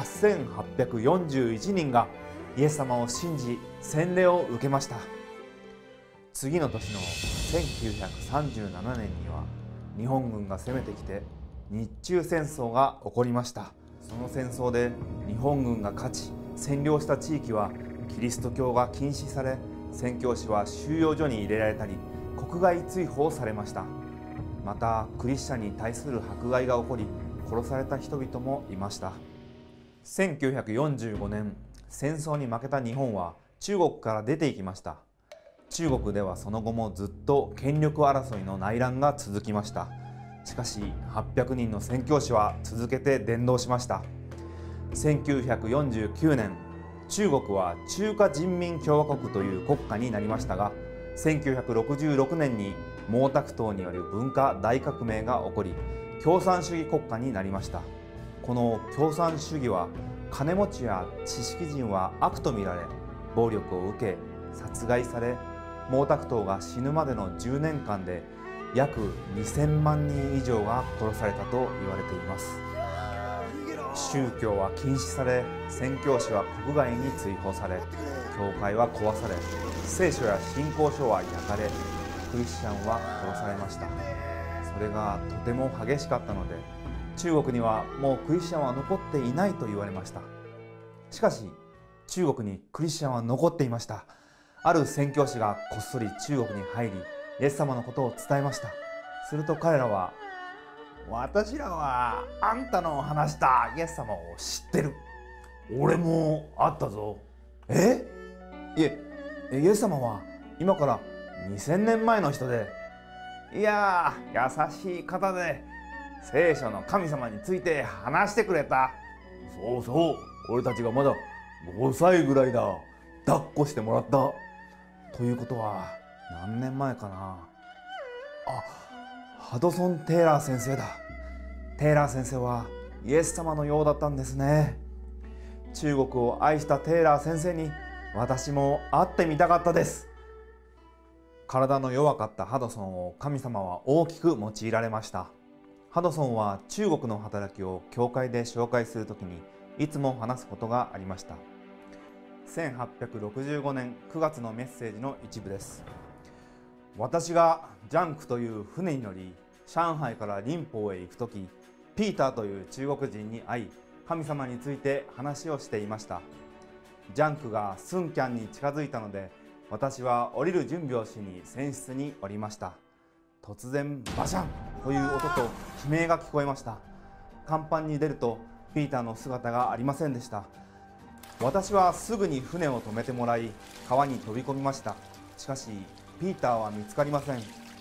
8841人がイエス様を信じ洗礼を受けました。次の年の1937年には日本軍が攻めてきて日中戦争が起こりました。その戦争で日本軍が勝ち、占領した地域はキリスト教が禁止され、宣教師は収容所に入れられたり国外追放されました。またクリスチャンに対する迫害が起こり、殺された人々もいました。1945年、戦争に負けた日本は中国から出ていきました。中国ではその後もずっと権力争いの内乱が続きました。しかし800人の宣教師は続けて伝道しました。1949年、中国は中華人民共和国という国家になりましたが、1966年に毛沢東による文化大革命が起こり、共産主義国家になりました。この共産主義は金持ちや知識人は悪と見られ、暴力を受け殺害され、毛沢東が死ぬまでの10年間で約2000万人以上が殺されたと言われています。宗教は禁止され、宣教師は国外に追放され、教会は壊され、聖書や信仰書は焼かれ、クリスチャンは殺されました。それがとても激しかったので、中国にはもうクリスチャンは残っていないと言われました。しかし中国にクリスチャンは残っていました。ある宣教師がこっそり中国に入り、イエス様のことを伝えました。すると彼らは、私らはあんたの話したイエス様を知ってる。俺も会ったぞ。いえ、イエス様は今から2000年前の人で、いやー優しい方で聖書の神様について話してくれた。そうそう、俺たちがまだ5歳ぐらいだ。抱っこしてもらった。ということは何年前かな。ハドソン・テイラー先生だ。テイラー先生はイエス様のようだったんですね。中国を愛したテイラー先生に私も会ってみたかったです。体の弱かったハドソンを神様は大きく用いられました。ハドソンは中国の働きを教会で紹介するときにいつも話すことがありました。1865年9月のメッセージの一部です。私がジャンクという船に乗り、上海から臨浦へ行くとき、ピーターという中国人に会い、神様について話をしていました。ジャンクがスンキャンに近づいたので、私は降りる準備をしに船室に降りました。突然バシャンという音と悲鳴が聞こえました。甲板に出るとピーターの姿がありませんでした。私はすぐに船を止めてもらい、川に飛び込みました。しかしピーターは見つかりません。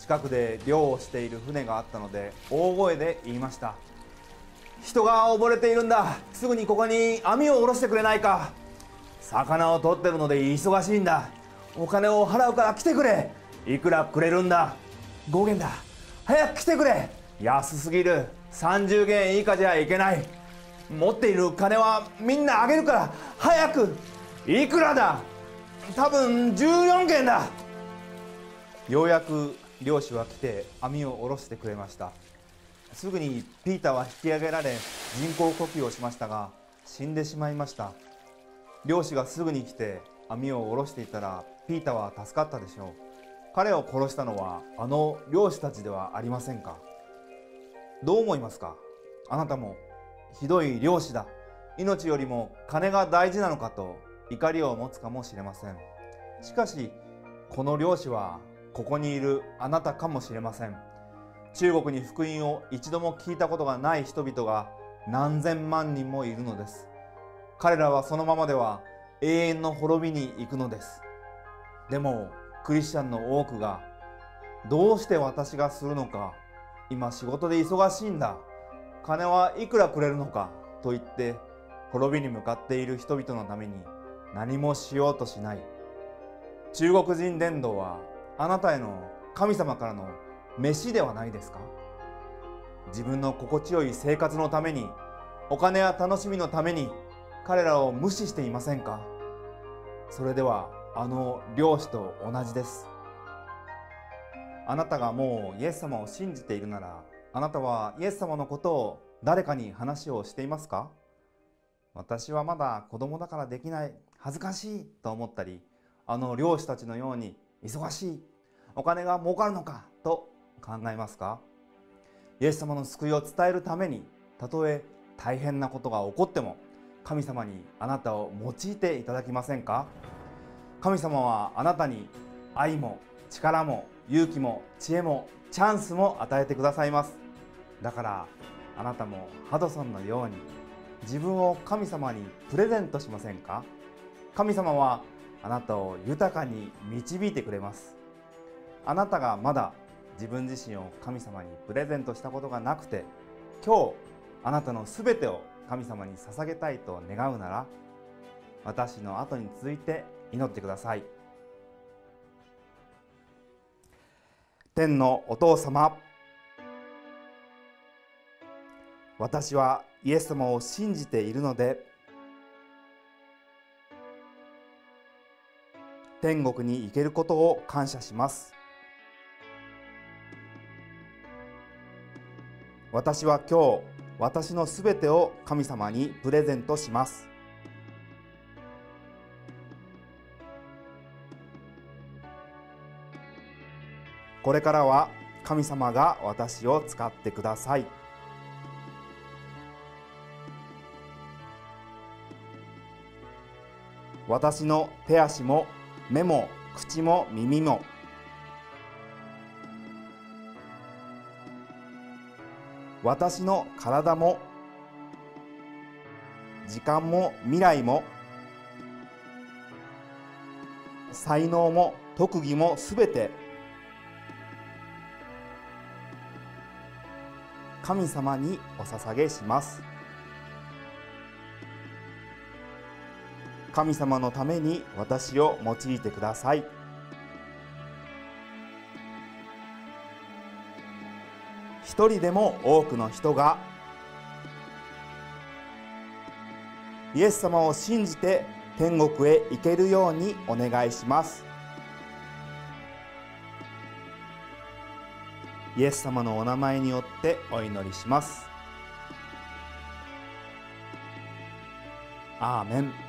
近くで漁をしている船があったので大声で言いました。人が溺れているんだ。すぐにここに網を下ろしてくれないか。魚を取ってるので忙しいんだ。お金を払うから来てくれ。いくらくれるんだ。5元だ。早く来てくれ。安すぎる。30元以下じゃいけない。持っている金はみんなあげるから早く。いくらだ。多分14元だ。ようやく漁師は来て網を下ろしてくれました。すぐにピーターは引き上げられ人工呼吸をしましたが死んでしまいました。漁師がすぐに来て網を下ろしていたらピーターは助かったでしょう。彼を殺したのはあの漁師たちではありませんか。どう思いますか。あなたもひどい漁師だ、命よりも金が大事なのかと怒りを持つかもしれません。しかしこの漁師はここにいるあなたかもしれません。中国に福音を一度も聞いたことがない人々が何千万人もいるのです。彼らはそのままでは永遠の滅びに行くのです。でもクリスチャンの多くがどうして私がするのか、今仕事で忙しいんだ、金はいくらくれるのかと言って滅びに向かっている人々のために何もしようとしない。中国人伝道はあなたへの神様からの飯ではないですか。自分の心地よい生活のために、お金や楽しみのために彼らを無視していませんか。それではあの漁師と同じです。あなたがもうイエス様を信じているなら、あなたはイエス様のことを誰かに話をしていますか。私はまだ子供だからできない、恥ずかしいと思ったり、あの漁師たちのように忙しい、お金が儲かるのかと考えますか。イエス様の救いを伝えるために、たとえ大変なことが起こっても神様にあなたを用いていただきませんか。神様はあなたに愛も力も勇気も知恵もチャンスも与えてくださいます。だからあなたもハドソンのように自分を神様にプレゼントしませんか。神様はあなたを豊かに導いてくれます。あなたがまだ自分自身を神様にプレゼントしたことがなくて、今日あなたのすべてを神様に捧げたいと願うなら、私の後に続いて祈ってください。天のお父様、私はイエス様を信じているので、天国に行けることを感謝します。私は今日、私のすべてを神様にプレゼントします。これからは神様が私を使ってください。私の手足も目も口も耳も、私の体も時間も未来も才能も特技もすべて神様にお捧げします。神様のために私を用いてください。一人でも多くの人がイエス様を信じて天国へ行けるようにお願いします。イエス様のお名前によってお祈りします。アーメン。